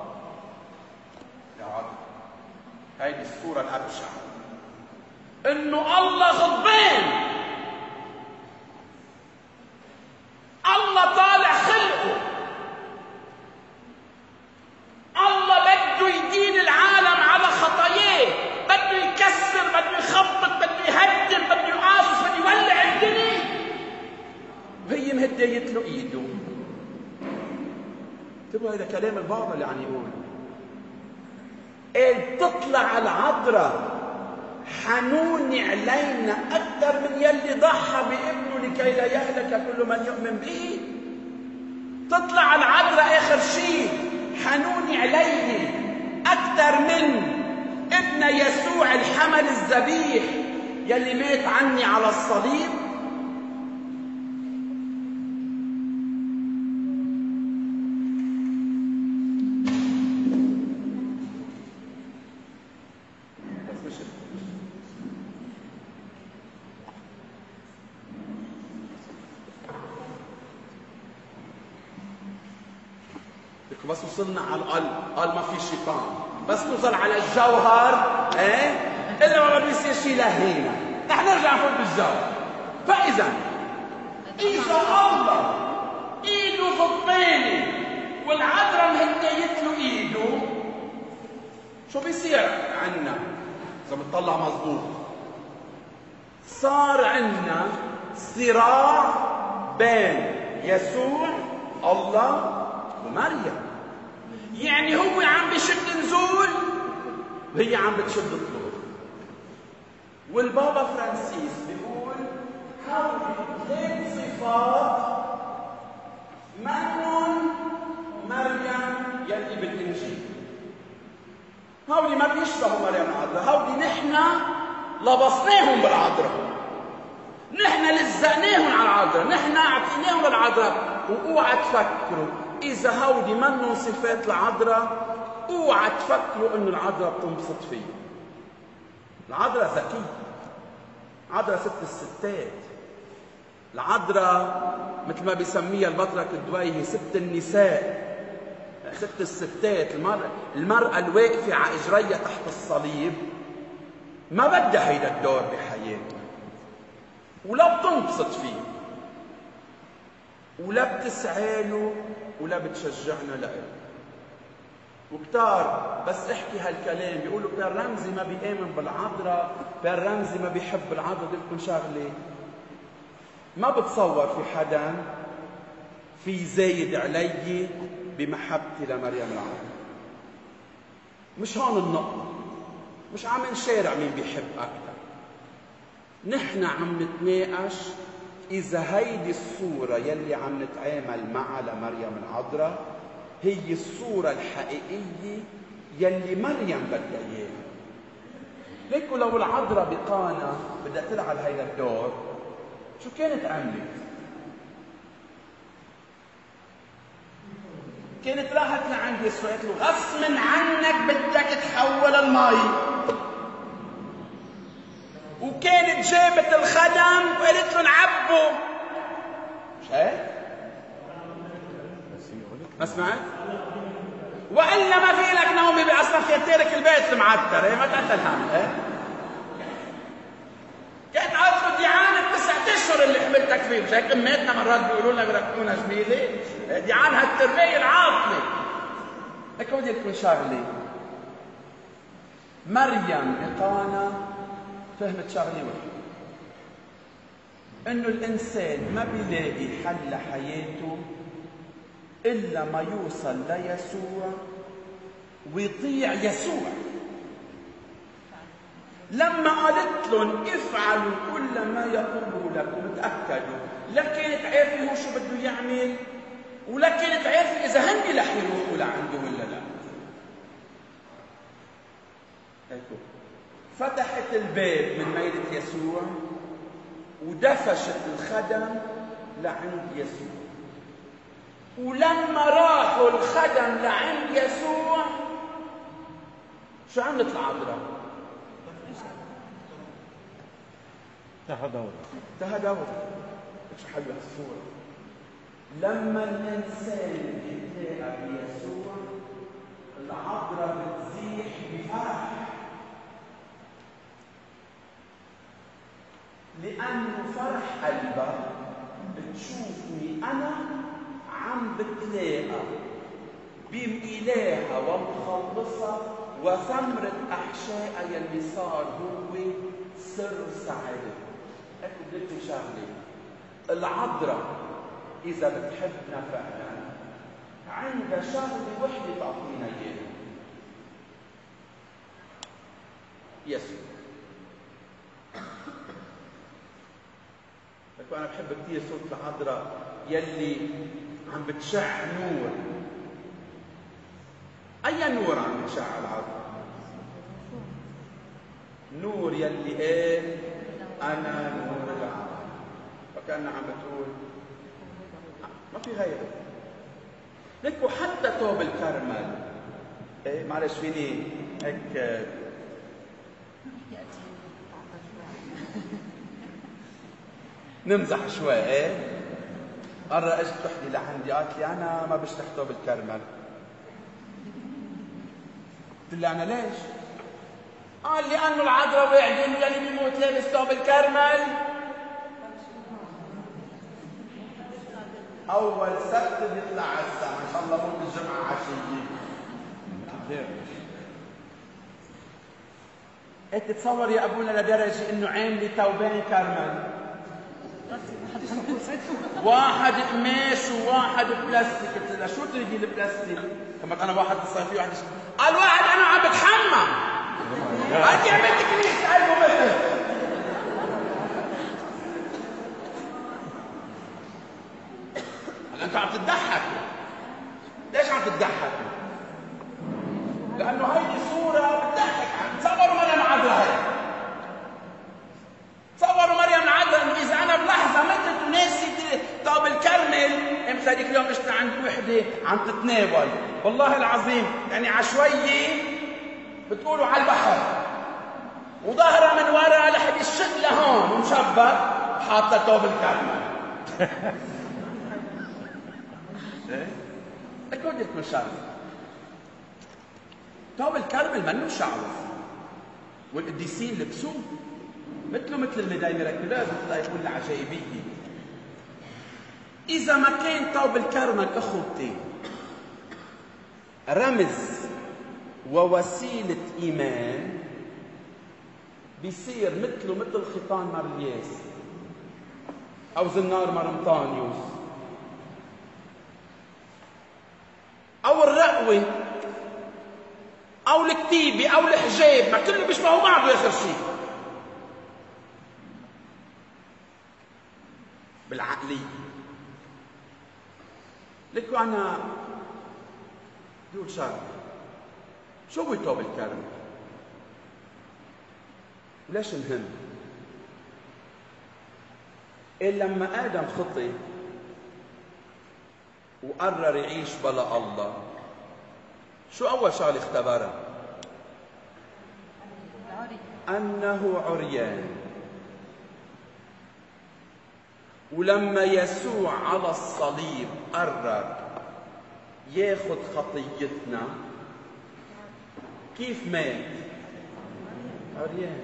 يا عذراء هيدي الصورة الأبشع، إنه الله غضبان، الله طالع خلقه، الله بده يدين العالم على خطاياه، بده يكسر، بده يخبط، بده يهدم، بده يقاصص، بده يولع الدنيا، وهي مهديت له ايده. انتبهوا هذا كلام البابا اللي عم يقول. قال تطلع العذراء حنون علينا اكثر من يلي ضحى بابنه لكي لا يهلك كل من يؤمن به. تطلع العذراء اخر شيء حنون علي اكثر من ابن يسوع الحمل الذبيح يلي مات عني على الصليب. بس وصلنا على القلب، قال ما في شيطان، بس نوصل على الجوهر ايه الا ما بيصير شيء لهينا، نحن نرجع نفوت بالجوهر. فاذا اذا الله ايده غضبانه والعذراء مهديت له ايده، شو بيصير عنا؟ اذا بتطلع مضبوط صار عنا صراع بين يسوع الله ومريم. يعني هو عم بشد نزول وهي عم بتشد طلوع. والبابا فرانسيس بيقول هؤلاء ثلاث صفات منهم مريم يلي بالانجيل. هؤلاء ما بيشبهوا مريم العذراء، هؤلاء نحن لبسناهم بالعذراء، نحن لزقناهم على العذراء، نحن اعطيناهم العذراء. واوعى تفكروا إذا هودي منهم صفات العذراء اوعى تفكروا إنه العذراء بتنبسط فيه. العذراء ذكية، العذراء ست الستات، العذراء مثل ما بيسميها البطرك الدويهي ست النساء، ست الستات. المرأة المرأة الواقفة على إجريها تحت الصليب ما بدها هيدا الدور بحياتها، ولا بتنبسط فيه، ولا بتسعى له، ولا بتشجعنا له. وكتار بس احكي هالكلام بيقولوا بير رمزي ما بيآمن بالعذراء، بير رمزي ما بيحب العذراء. بدي لكم شغله، ما بتصور في حدا في زايد علي بمحبتي لمريم العذراء. مش هون النقطة، مش عم نشارع مين بيحب أكثر، نحن عم نتناقش إذا هيدي الصورة يلي عم نتعامل معها لمريم العذراء هي الصورة الحقيقية يلي مريم بدها إياها. ليك لو العذراء بقانا بدها تلعب هيدا الدور شو كانت عملت؟ كانت راحت لعند يسوع قالت له غصب عنك بدك تحول المي، وكانت جابت الخدم وقالت له نعبه. مش هيك؟ ما سمعت؟ وإلا ما في لك نومي بأصلا في تارك البيت المعتر، ما تقتل هم. كانت قالت له ديعان التسعة أشهر اللي حملتك فيه، مش هيك أماتنا مرات بيقولوا لنا بركبونا جميلة؟ ديعان هالتربية العاطلة. هيك بدي لكم شغله. مريم بقانا فهمت شغله وحده، انه الانسان ما بيلاقي حل لحياته الا ما يوصل ليسوع ويطيع يسوع. لما قالت لهم افعلوا كل ما يقوله لكم، تاكدوا لا كانت عارفه هو شو بده يعمل، ولا كانت عارفه اذا هن رح يروحوا لعنده ولا لا. هيكو فتحت الباب من ميلة يسوع ودفشت الخدم لعند يسوع. ولما راحوا الخدم لعند يسوع شو عملت العذراء؟ تهدور تهدور. شو حلوة الصورة. لما الإنسان يتلاقى بيسوع العذراء بتزيح بفرح، لأنه فرح قلبها بتشوفني أنا عم بتلاقى بإلهها ومخلصها وثمرة أحشائها يلي صار هو سر سعادتها. هيك بدي لكم شغلة، العذراء إذا بتحبنا فعلا عندها شغلة وحدة تعطينا إياها، يسوع. أنا بحب كثير صوت العذراء يلي عم بتشع نور. أي نور عم بتشع العذراء؟ نور يلي قال أنا نور العالم. فكأنها عم بتقول ما في غيره. لكن حتى توب الكرمل، إيه معلش فيني هيك نمزح شوي. ايه مرة اجت وحدة لعندي قالت لي انا ما بشتهي توب الكرمل. قلت لها انا ليش؟ قال لانه العذراء وعدن يلي بيموت لابس توب الكرمل اول سبت بيطلع على السما، ان شاء الله مو بالجمعة عشية. انت تصور يا ابونا لدرجة انه عاملة توبين كرمل، واحد قماش وواحد بلاستيك. قلت لها شو تريدي البلاستيك؟ كما انا واحد بالصيفيه واحد قال واحد انا عم بتحمم. انت عملت كنيسه قلبه مثل. هلا انتوا عم تضحكوا. ليش عم تضحكوا؟ لانه هيدي صوره بتضحك. تصوروا مريم العذراء هي. تصوروا مريم العذراء انه اذا انا بلحظه متت وناسي طاب الكرمل، امتى هذيك اليوم اجت عند وحده عم تتناول، والله العظيم يعني عشوائيه بتقولوا على البحر وظهرها من ورا لحد الشق لهون ومشبك حاطه طاب الكرمل. ايه؟ لك بدي لكم شغله. طاب الكرمل منه شعوذ، والقديسين لبسوه مثله مثل الميداي ميراكولوز، مثل يقول العجائبيه. إذا ما كان طوب الكرمل أخوتي رمز ووسيلة إيمان، بيصير مثله مثل خيطان مارلياس أو زنار مرمطانيوس أو الرقوة أو الكتيبة أو الحجاب، ما كله بيشبهوا بعض آخر شيء بالعقلية. لكن أنا بقول شغله، شو هو طوب الكرمل؟ وليش مهم؟ إلا لما آدم خطي وقرر يعيش بلا الله، شو أول شغلة اختبرها؟ أنه عريان. ولما يسوع على الصليب قرر ياخذ خطيتنا، كيف مات؟ عريان.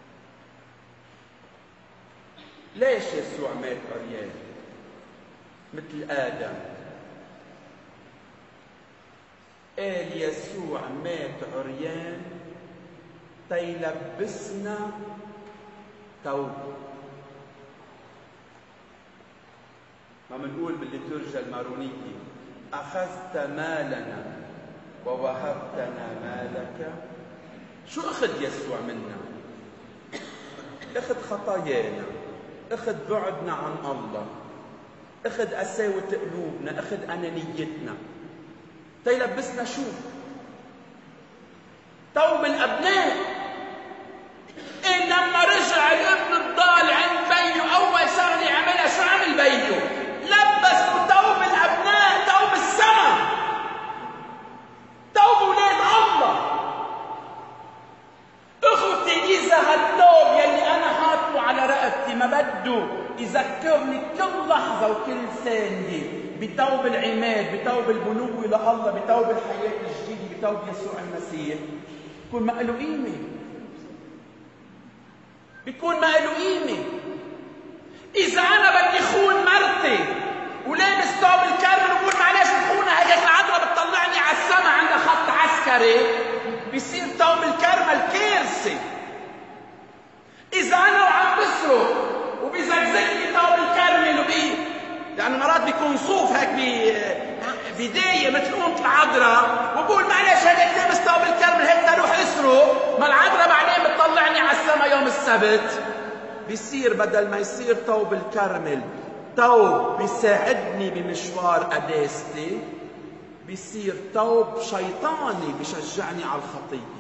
ليش يسوع مات عريان؟ مثل آدم. قال يسوع مات عريان تيلبسنا ثوب. ما منقول بالليتورجيا المارونية أخذت مالنا ووهبتنا مالك. شو أخذ يسوع منا؟ أخذ خطايانا، أخذ بعدنا عن الله، أخذ قساوة قلوبنا، أخذ أنانيتنا، تيلبسنا شو؟ ثوب الأبناء. إيه لما رجع الابن الضال عند بيه أول شغلة عملها شو عمل بيه؟ لبسوا ثوب الأبناء، ثوب السماء، ثوب ولاد الله. أخوتي إذا هالثوب يلي أنا حاطه على رقبتي ما بده يذكرني كل لحظة وكل ثانية بثوب العماد، بثوب البنوة لله، بثوب الحياة الجديدة، بثوب يسوع المسيح، بيكون ما له قيمة. بيكون ما له قيمة. إذا أنا بدي خون مرتي ولابس ثوب الكرم وبقول معلش الخونة هيك العذراء بتطلعني على السما عندها خط عسكري، بيصير ثوب الكرمة الكارثة. إذا أنا وعم بسرق وبيزقزقني ثوب الكرمة وبي لأنه مرات بيكون صوف هيك بداية مثل قومة العذراء وبقول معلش هيك لابس ثوب الكرمة هيك أروح أسرق، ما العذراء بعدين بتطلعني على السما يوم السبت. بيصير بدل ما يصير ثوب الكرمل ثوب بيساعدني بمشوار قداستي، بيصير ثوب شيطاني بيشجعني على الخطية.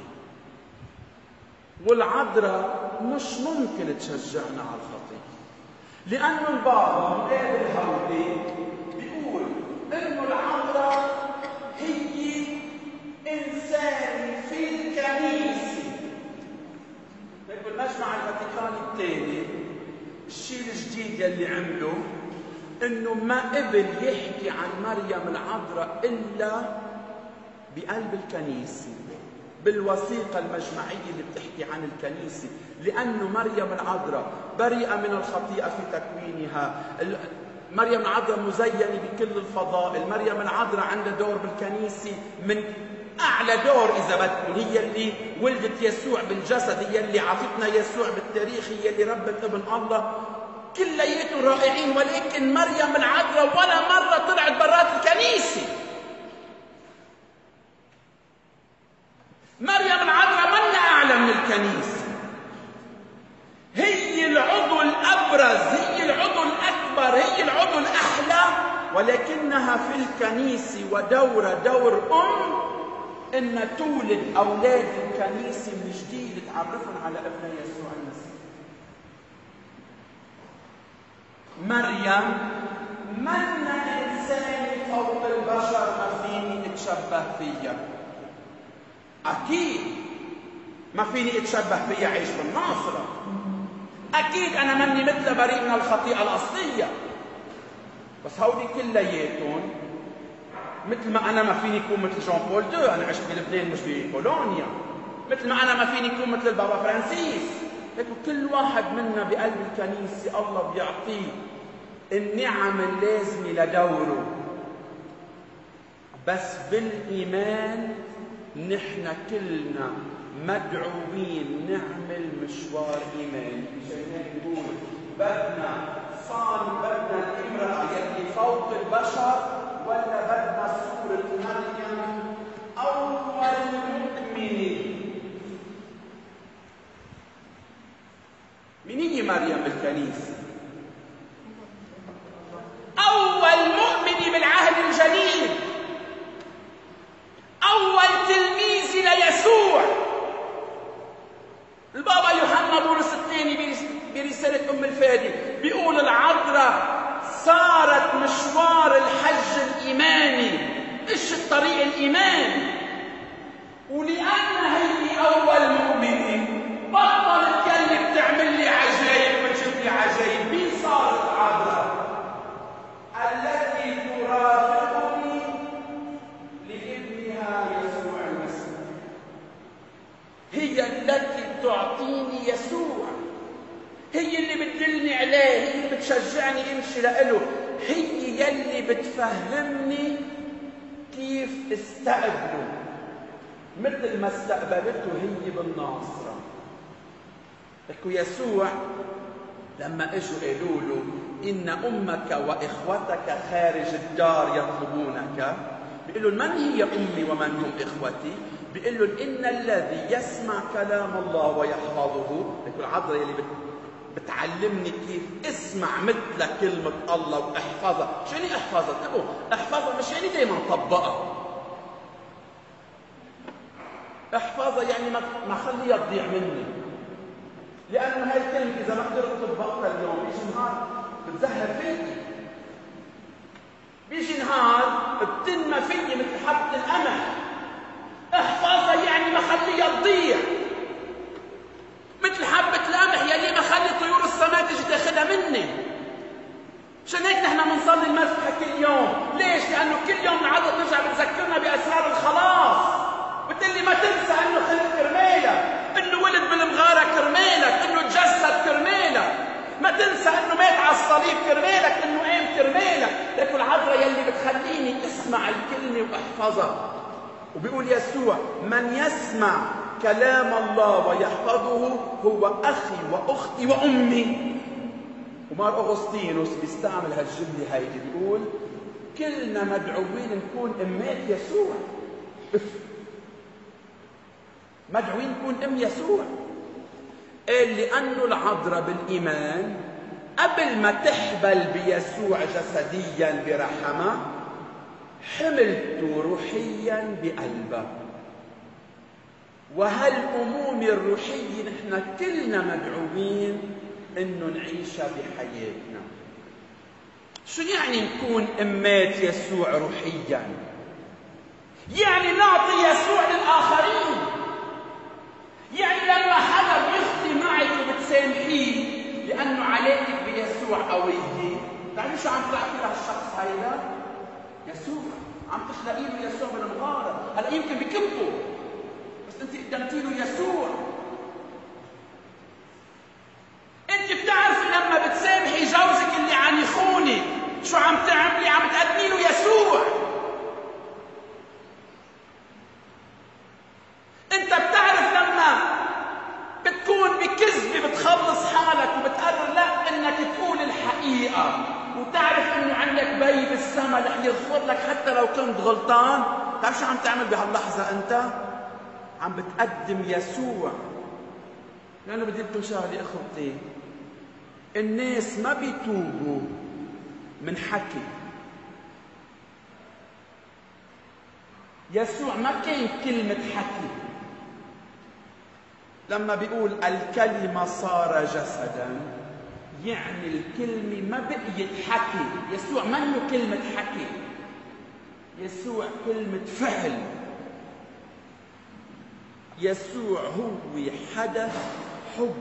والعذراء مش ممكن تشجعنا على الخطية، لأنه البابا مقابل هودي بيقول إنه العذراء هي إنسان في الكنيسة. بالمجمع الفاتيكاني الثاني الشيء الجديد يلي عمله انه ما قبل يحكي عن مريم العذراء الا بقلب الكنيسه، بالوثيقه المجمعيه اللي بتحكي عن الكنيسه، لانه مريم العذراء بريئه من الخطيئه في تكوينها. مريم العذراء مزينه بكل الفضائل. مريم العذراء عندها دور بالكنيسه من أعلى دور إذا بدكم. هي اللي ولدت يسوع بالجسد، هي اللي عطتنا يسوع بالتاريخ، هي اللي ربت ابن الله. كلياتهم رائعين، ولكن مريم العذراء ولا مرة طلعت برات الكنيسة. مريم العذراء منا أعلى من الكنيسة. هي العضو الأبرز، هي العضو الأكبر، هي العضو الأحلى، ولكنها في الكنيسة ودورة دور أم إن تولد أولاد الكنيسة من جديد تعرفهم على ابن يسوع المسيح. مريم منا إنسان فوق البشر ما فيني أتشبه فيها. أكيد ما فيني أتشبه فيها عيش بالناصرة. أكيد أنا مني مثل بريء من الخطيئة الأصلية. بس هودي كلياتهم مثل ما أنا ما فيني أكون مثل جون بول دو، أنا عشت بلبنان مش ببولونيا. مثل ما أنا ما فيني أكون مثل البابا فرانسيس. لكن كل واحد منا بقلب الكنيسة الله بيعطيه النعم اللازمة لدوره. بس بالإيمان نحن كلنا مدعوين نعمل مشوار إيماني. مشان هيك بقول بدنا صان بدنا الامرأة يلي فوق البشر، ولا بدنا صورة مريم أول مؤمنة. من هي مريم بالكنيسة؟ أول مؤمنة بالعهد الجديد، أول تلميذ ليسوع. البابا يوحنا بولس الثاني برسالة أم الفادي بيقول العذراء صارت مشوار الحج الإيماني، إيش الطريق الإيماني. ولأنها هي أول مؤمنة بطلت يلي بتعمل لي عجائب وتشوف لي عجائب. مين صارت عذراء؟ التي ترافقني لابنها يسوع المسيح. هي التي تعطيني يسوع، هي اللي بتدلني عليه، هي اللي بتشجعني امشي لإله. هي يلي بتفهمني كيف استقبله مثل ما استقبلته هي بالناصرة. لكو يسوع لما اجوا قالوا له إن أمك وإخوتك خارج الدار يطلبونك، بيقول لهم من هي أمي ومن هم إخوتي؟ بيقول لهم إن الذي يسمع كلام الله ويحفظه، لكو العذراء اللي بتعلمني كيف اسمع مثل كلمة الله واحفظها. شو يعني احفظها؟ تبو احفظها مش يعني دايما طبقها، احفظها يعني ما خليها تضيع مني، لأنه هاي الكلمة إذا ما قدرت طبقتها اليوم بيجي نهار بتزهر فيكي، بيجي نهار بتنمى فيكي مثل حبة القمح. احفظها يعني ما خليها تضيع، مثل حبة القمح يلي ما خلي طيور السماء تجي تاخذها مني. عشان هيك نحن بنصلي المسبحة كل يوم. ليش؟ لأنه كل يوم العذراء ترجع بتذكرنا بأسرار الخلاص، بتقلي ما تنسى إنه خلق كرمالك، إنه ولد بالمغارة كرمالك، إنه تجسد كرمالك، ما تنسى إنه مات على الصليب كرمالك، إنه قام كرمالك. لكن العذراء يلي بتخليني اسمع الكلمة وأحفظها. وبيقول يسوع من يسمع كلام الله ويحفظه هو أخي وأختي وأمي. ومار أغسطينوس بيستعمل هالجملة هيدي، بيقول كلنا مدعوين نكون أمات يسوع. مدعوين نكون أم يسوع. قال لأنه العذراء بالإيمان قبل ما تحبل بيسوع جسديا برحمة حملته روحيا بقلبها. وهالأمومة الروحية نحن كلنا مدعوين إنه نعيشها بحياتنا. شو يعني نكون أمات يسوع روحيا؟ يعني نعطي يسوع للآخرين. يعني لما حدا بيخطي معك وبتسامحيه لأنه علاقتك بيسوع قوية، بتعرفي شو عم تعطي لهالشخص هيدا؟ يسوع. عم تخلقي له يسوع بالمغارة. هلا يمكن بكبه بس انت قدمتي له يسوع. انت بتعرفي لما بتسامحي جوزك اللي عم يخونك شو عم تعملي؟ عم تقدمي له يسوع. انت بتعرف لما بتكون بكذبه بتخلص حالك وبتقرر لا انك تقول الحقيقه وتعرف انه عندك بي بالسما رح يغفر لك حتى لو كنت غلطان. بتعرف شو عم تعمل بهاللحظه؟ انت عم بتقدم يسوع. لانه بدي لكم شغله اخوتي، الناس ما بيتوبوا من حكي. يسوع ما كان كلمه حكي. لما بيقول الكلمه صار جسدا يعني الكلمة ما بقيت حكي. يسوع ما هو كلمة حكي، يسوع كلمة فعل. يسوع هو حدث حب.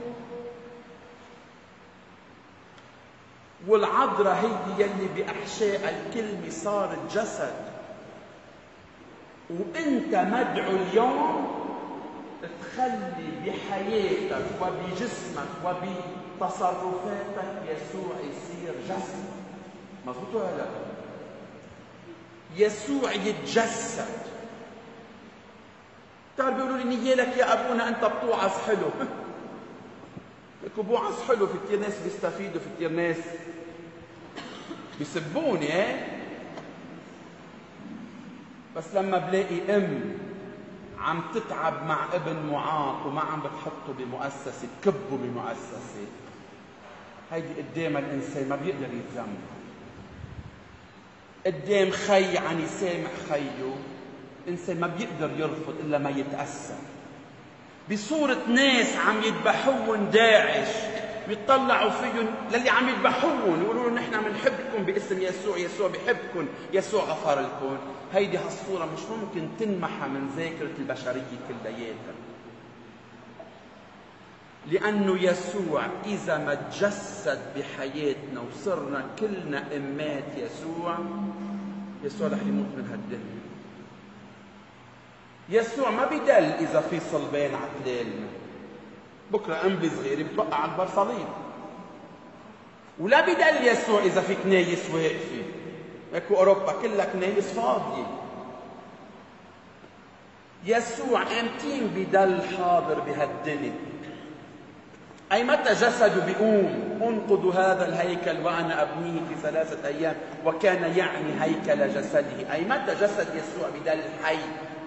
والعذراء هي يلي بأحشاء الكلمة صارت جسد. وانت مدعو اليوم تخلي بحياتك وبجسمك وبتصرفاتك يسوع يصير جسد. مظبوط ولا لا؟ يسوع يتجسد. بتعرف بيقولوا لي نيالك يا ابونا انت بتوعظ حلو. لكن بوعظ حلو، في كثير ناس بيستفيدوا، في كثير ناس بيسبوني. ايه بس لما بلاقي ام عم تتعب مع ابن معاق وما عم بتحطه بمؤسسة، تكبه بمؤسسة، هيدي قدام الإنسان ما بيقدر يتذمر. قدام خي عن يسامح خيه، الإنسان ما بيقدر يرفض إلا ما يتأثر. بصورة ناس عم يذبحون داعش بيطلعوا فيهم للي عم يذبحون يقولوا لهم نحن بنحبكم باسم يسوع، يسوع بيحبكم، يسوع غفر لكم. هيدي هالصورة مش ممكن تنمحى من ذاكرة البشرية كلياتها. لأنه يسوع إذا ما تجسد بحياتنا وصرنا كلنا إمات يسوع، يسوع رح يموت من هالدنيا. يسوع ما بدل إذا في صلبان عتلالنا. بكرة أنبي صغير بتبقى على البر صليب. ولا بدل يسوع إذا في كنايس واقفة، اكو أوروبا كلها كنايس فاضية. يسوع امتين بدل حاضر بهالدنيا؟ أي متى جسده بيقوم انقضوا هذا الهيكل وأنا أبنيه في ثلاثة أيام، وكان يعني هيكل جسده. أي متى جسد يسوع بدل حي؟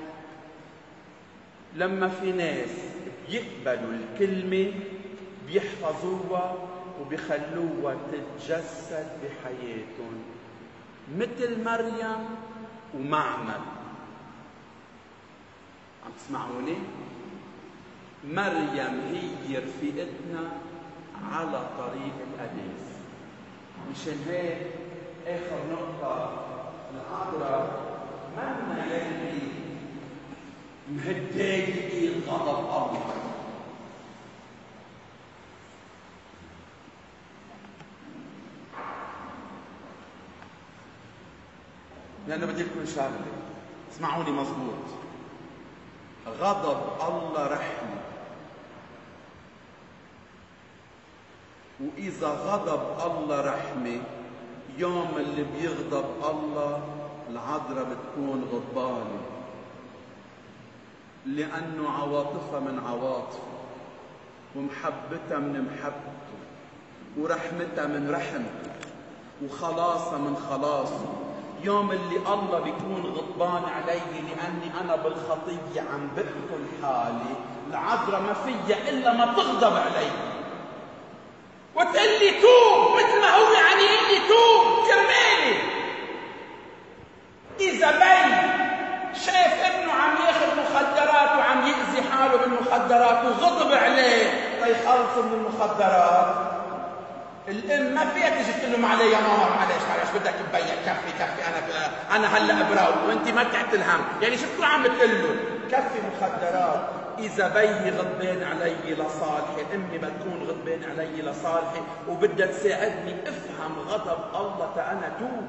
لما في ناس بيقبلوا الكلمة بيحفظوها وبيخلوها تتجسد بحياتهم، مثل مريم ومعمد. عم تسمعوني؟ مريم هي رفيقتنا على طريق القداس. مشان هيك آخر نقطة العذراء منا يلي مهداية غضب الله. لأنه بدي لكم شغلة، اسمعوني مظبوط. غضب الله رحمة، وإذا غضب الله رحمة، يوم اللي بيغضب الله العذراء بتكون غضبانة، لأنه عواطفها من عواطفه، ومحبتها من محبته، ورحمتها من رحمته، وخلاصها من خلاصه. يوم اللي الله بيكون غضبان علي لأني أنا بالخطية عم بقتل حالي، العذراء ما فيها إلا ما تغضب علي وتقول لي توب، مثل ما هو يعني يقول لي توب كرمالي. إذا بي شايف إنه عم ياخذ مخدرات وعم يأذي حاله بالمخدرات وغضب عليه فيخلص من المخدرات، الام ما فيها تيجي تقول له معلي يا ماما معلش معلش بدك تبين كفي كفي انا انا هلا ابراو وانت ما تعتلهم، يعني شو عم بتقول له؟ كفي مخدرات. اذا بيي غضبان علي لصالحي، امي ما تكون غضبان علي لصالحي وبدها تساعدني افهم غضب الله تانا توب.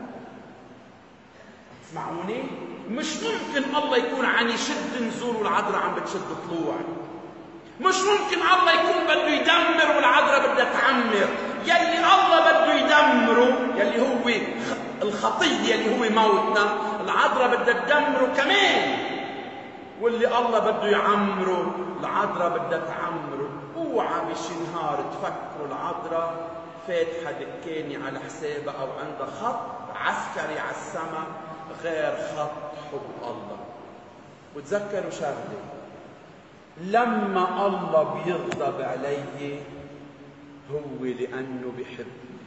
تسمعوني؟ مش ممكن الله يكون عم يشد نزول والعذراء عم بتشد طلوع. مش ممكن الله يكون بده يدمر والعذراء بدها تعمر. يلي الله بده يدمره يلي هو الخطيه يلي هو موتنا، العذراء بدها تدمره كمان. واللي الله بده يعمره العذراء بدها تعمره. اوعى بشي نهار تفكروا العذراء فاتحه دكاني على حسابها او عندها خط عسكري على السماء غير خط حب الله. وتذكروا شغله، لما الله بيغضب علي هو لأنه بيحب.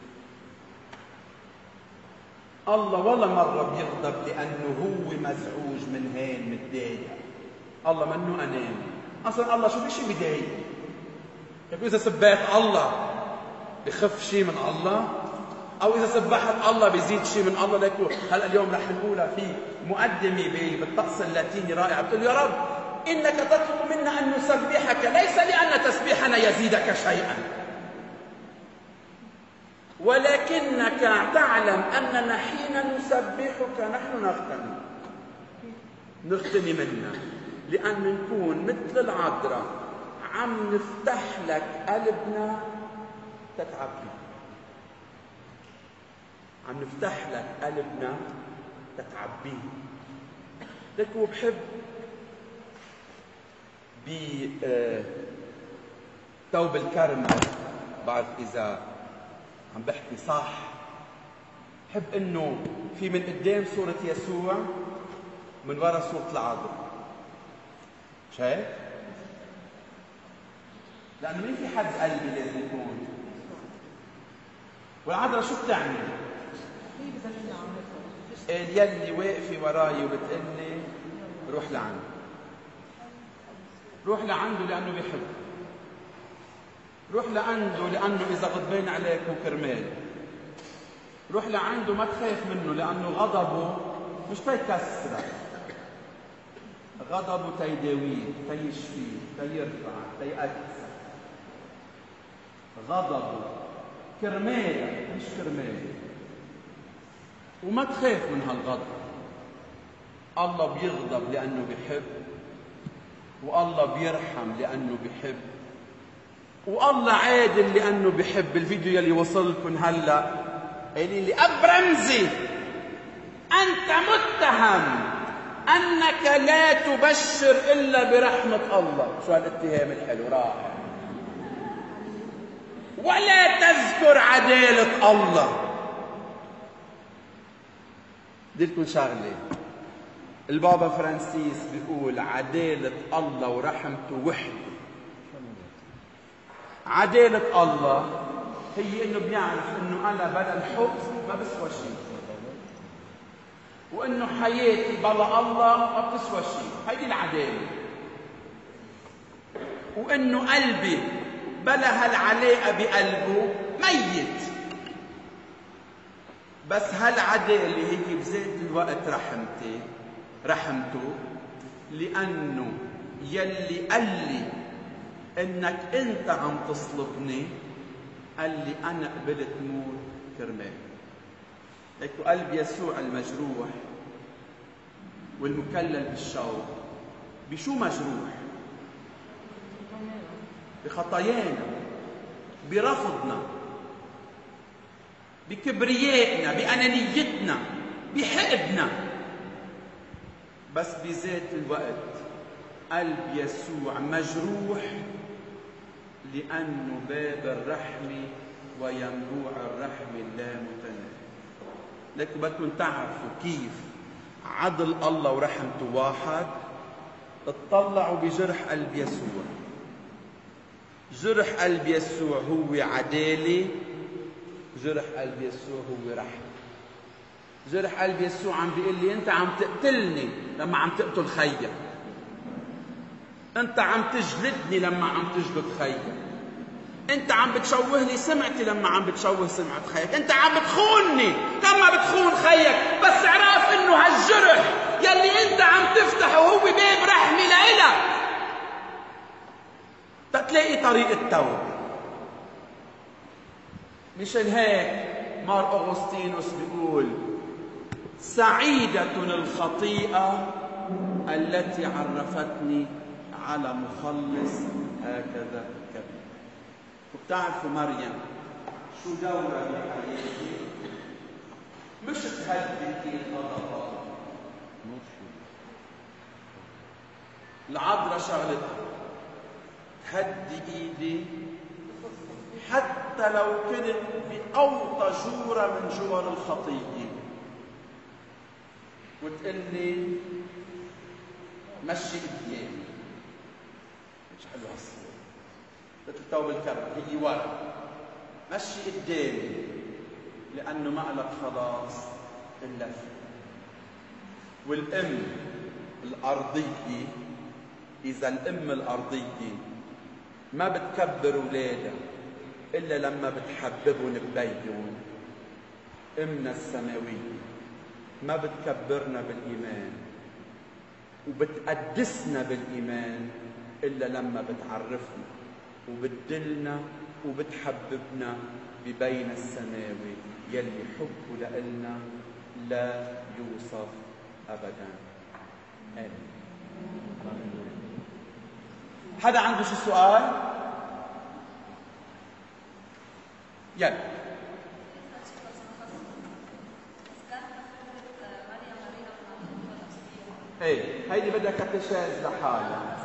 الله ولا مرة بيغضب لأنه هو مزعوج من هين متضايق. الله منه أناني. أصلا الله شو في شيء بيضايق؟ يعني إذا سبيت الله بخف شيء من الله، أو إذا سبحت الله بيزيد شيء من الله. لكن هلا اليوم رح نقولها في مقدمة بالطقس اللاتيني رائعة، بتقول يا رب إنك تطلب منا أن نسبحك ليس لأن تسبيحنا يزيدك شيئا، ولكنك تعلم أننا حين نسبحك نحن نغتنم نغتني منا، لأن نكون مثل العذراء عم نفتح لك قلبنا تتعبي، عم نفتح لك قلبنا تتعبيه. لك هو بحب بثوب الكرمة، بعرف إذا عم بحكي صح، بحب إنه في من قدام صورة يسوع من وراء صورة العذراء. شايف؟ لأنه مين في حد قلبي لازم يكون، والعذراء شو بتعمل؟ يلي واقفة وراي وبتقلي روح لعنده، روح لعنده لأنه بيحب، روح لعنده لأنه إذا غضبان عليك هو كرمال، روح لعنده ما تخاف منه لأنه غضبه مش تيكسرك، غضبه تيداويك تيشفيك تيرفعك تيأكسك، غضبه كرمالك مش كرمالك، وما تخاف من هالغضب. الله بيغضب لأنه بيحب، والله بيرحم لأنه بيحب، والله عادل لأنه بحب. الفيديو يلي وصلكم هلا قال لي أب رمزي أنت متهم أنك لا تبشر إلا برحمة الله. شو هالاتهام الحلو رائع. ولا تذكر عدالة الله. بدي لكم شغلة، البابا فرانسيس بيقول عدالة الله ورحمته وحده. عدالة الله هي انه بيعرف انه انا بلا الحب ما بسوى شيء، وانه حياتي بلا الله ما بتسوى شيء، هيدي العدالة. وانه قلبي بلا هالعلاقة بقلبه ميت. بس هالعدالة هي بذات الوقت رحمتي رحمته، لأنه يلي قال لي إنك أنت عم تصلبني قال لي أنا قبلت موت كرمال. لك قلب يسوع المجروح والمكلل بالشوق بشو مجروح؟ بخطايانا، برفضنا، بكبريائنا، بأنانيتنا، بحقدنا. بس بذات الوقت قلب يسوع مجروح لأنه باب الرحمة وينبوع الرحمة لا متناهي. لكن بدكم تعرفوا كيف عدل الله ورحمته واحد. اطلعوا بجرح قلب يسوع. جرح قلب يسوع هو عدالة، جرح قلب يسوع هو رحمة. جرح قلب يسوع عم بيقول لي انت عم تقتلني لما عم تقتل خيك، انت عم تجلدني لما عم تجلد خيك، انت عم بتشوه لي سمعتي لما عم بتشوه سمعة خيك، انت عم بتخونني لما بتخون خيك. بس اعرف انه هالجرح يلي انت عم تفتحه هو باب رحمة لإلك تتلاقي طريق التوبة. مشان هيك مار أغسطينوس بيقول سعيدة الخطيئة التي عرفتني على مخلص هكذا كبير. وبتعرفوا مريم شو دورها بحياتي؟ مش تهدي الغضب، العذراء شغلتها تهدي ايدي حتى لو كنت بأوطى جورة من جور الخطية، وتقول لي مشي قدامي. مش حلو هالصورة مثل التوبة الكرم، هي ورا مشي قدامي لأنه ما لك خلاص إلا فيه. والأم الأرضية، إذا الأم الأرضية ما بتكبر أولادها إلا لما بتحببهم ببيتهم، أمنا السماوية ما بتكبرنا بالإيمان وبتقدسنا بالإيمان إلا لما بتعرفنا وبتدلنا وبتحببنا ببين السماوي يلي حبه لإلنا لا يوصف أبدا. آمين. حدا عنده شي سؤال؟ يلا. ايه هيدي بدها كاتيشيز لحالها.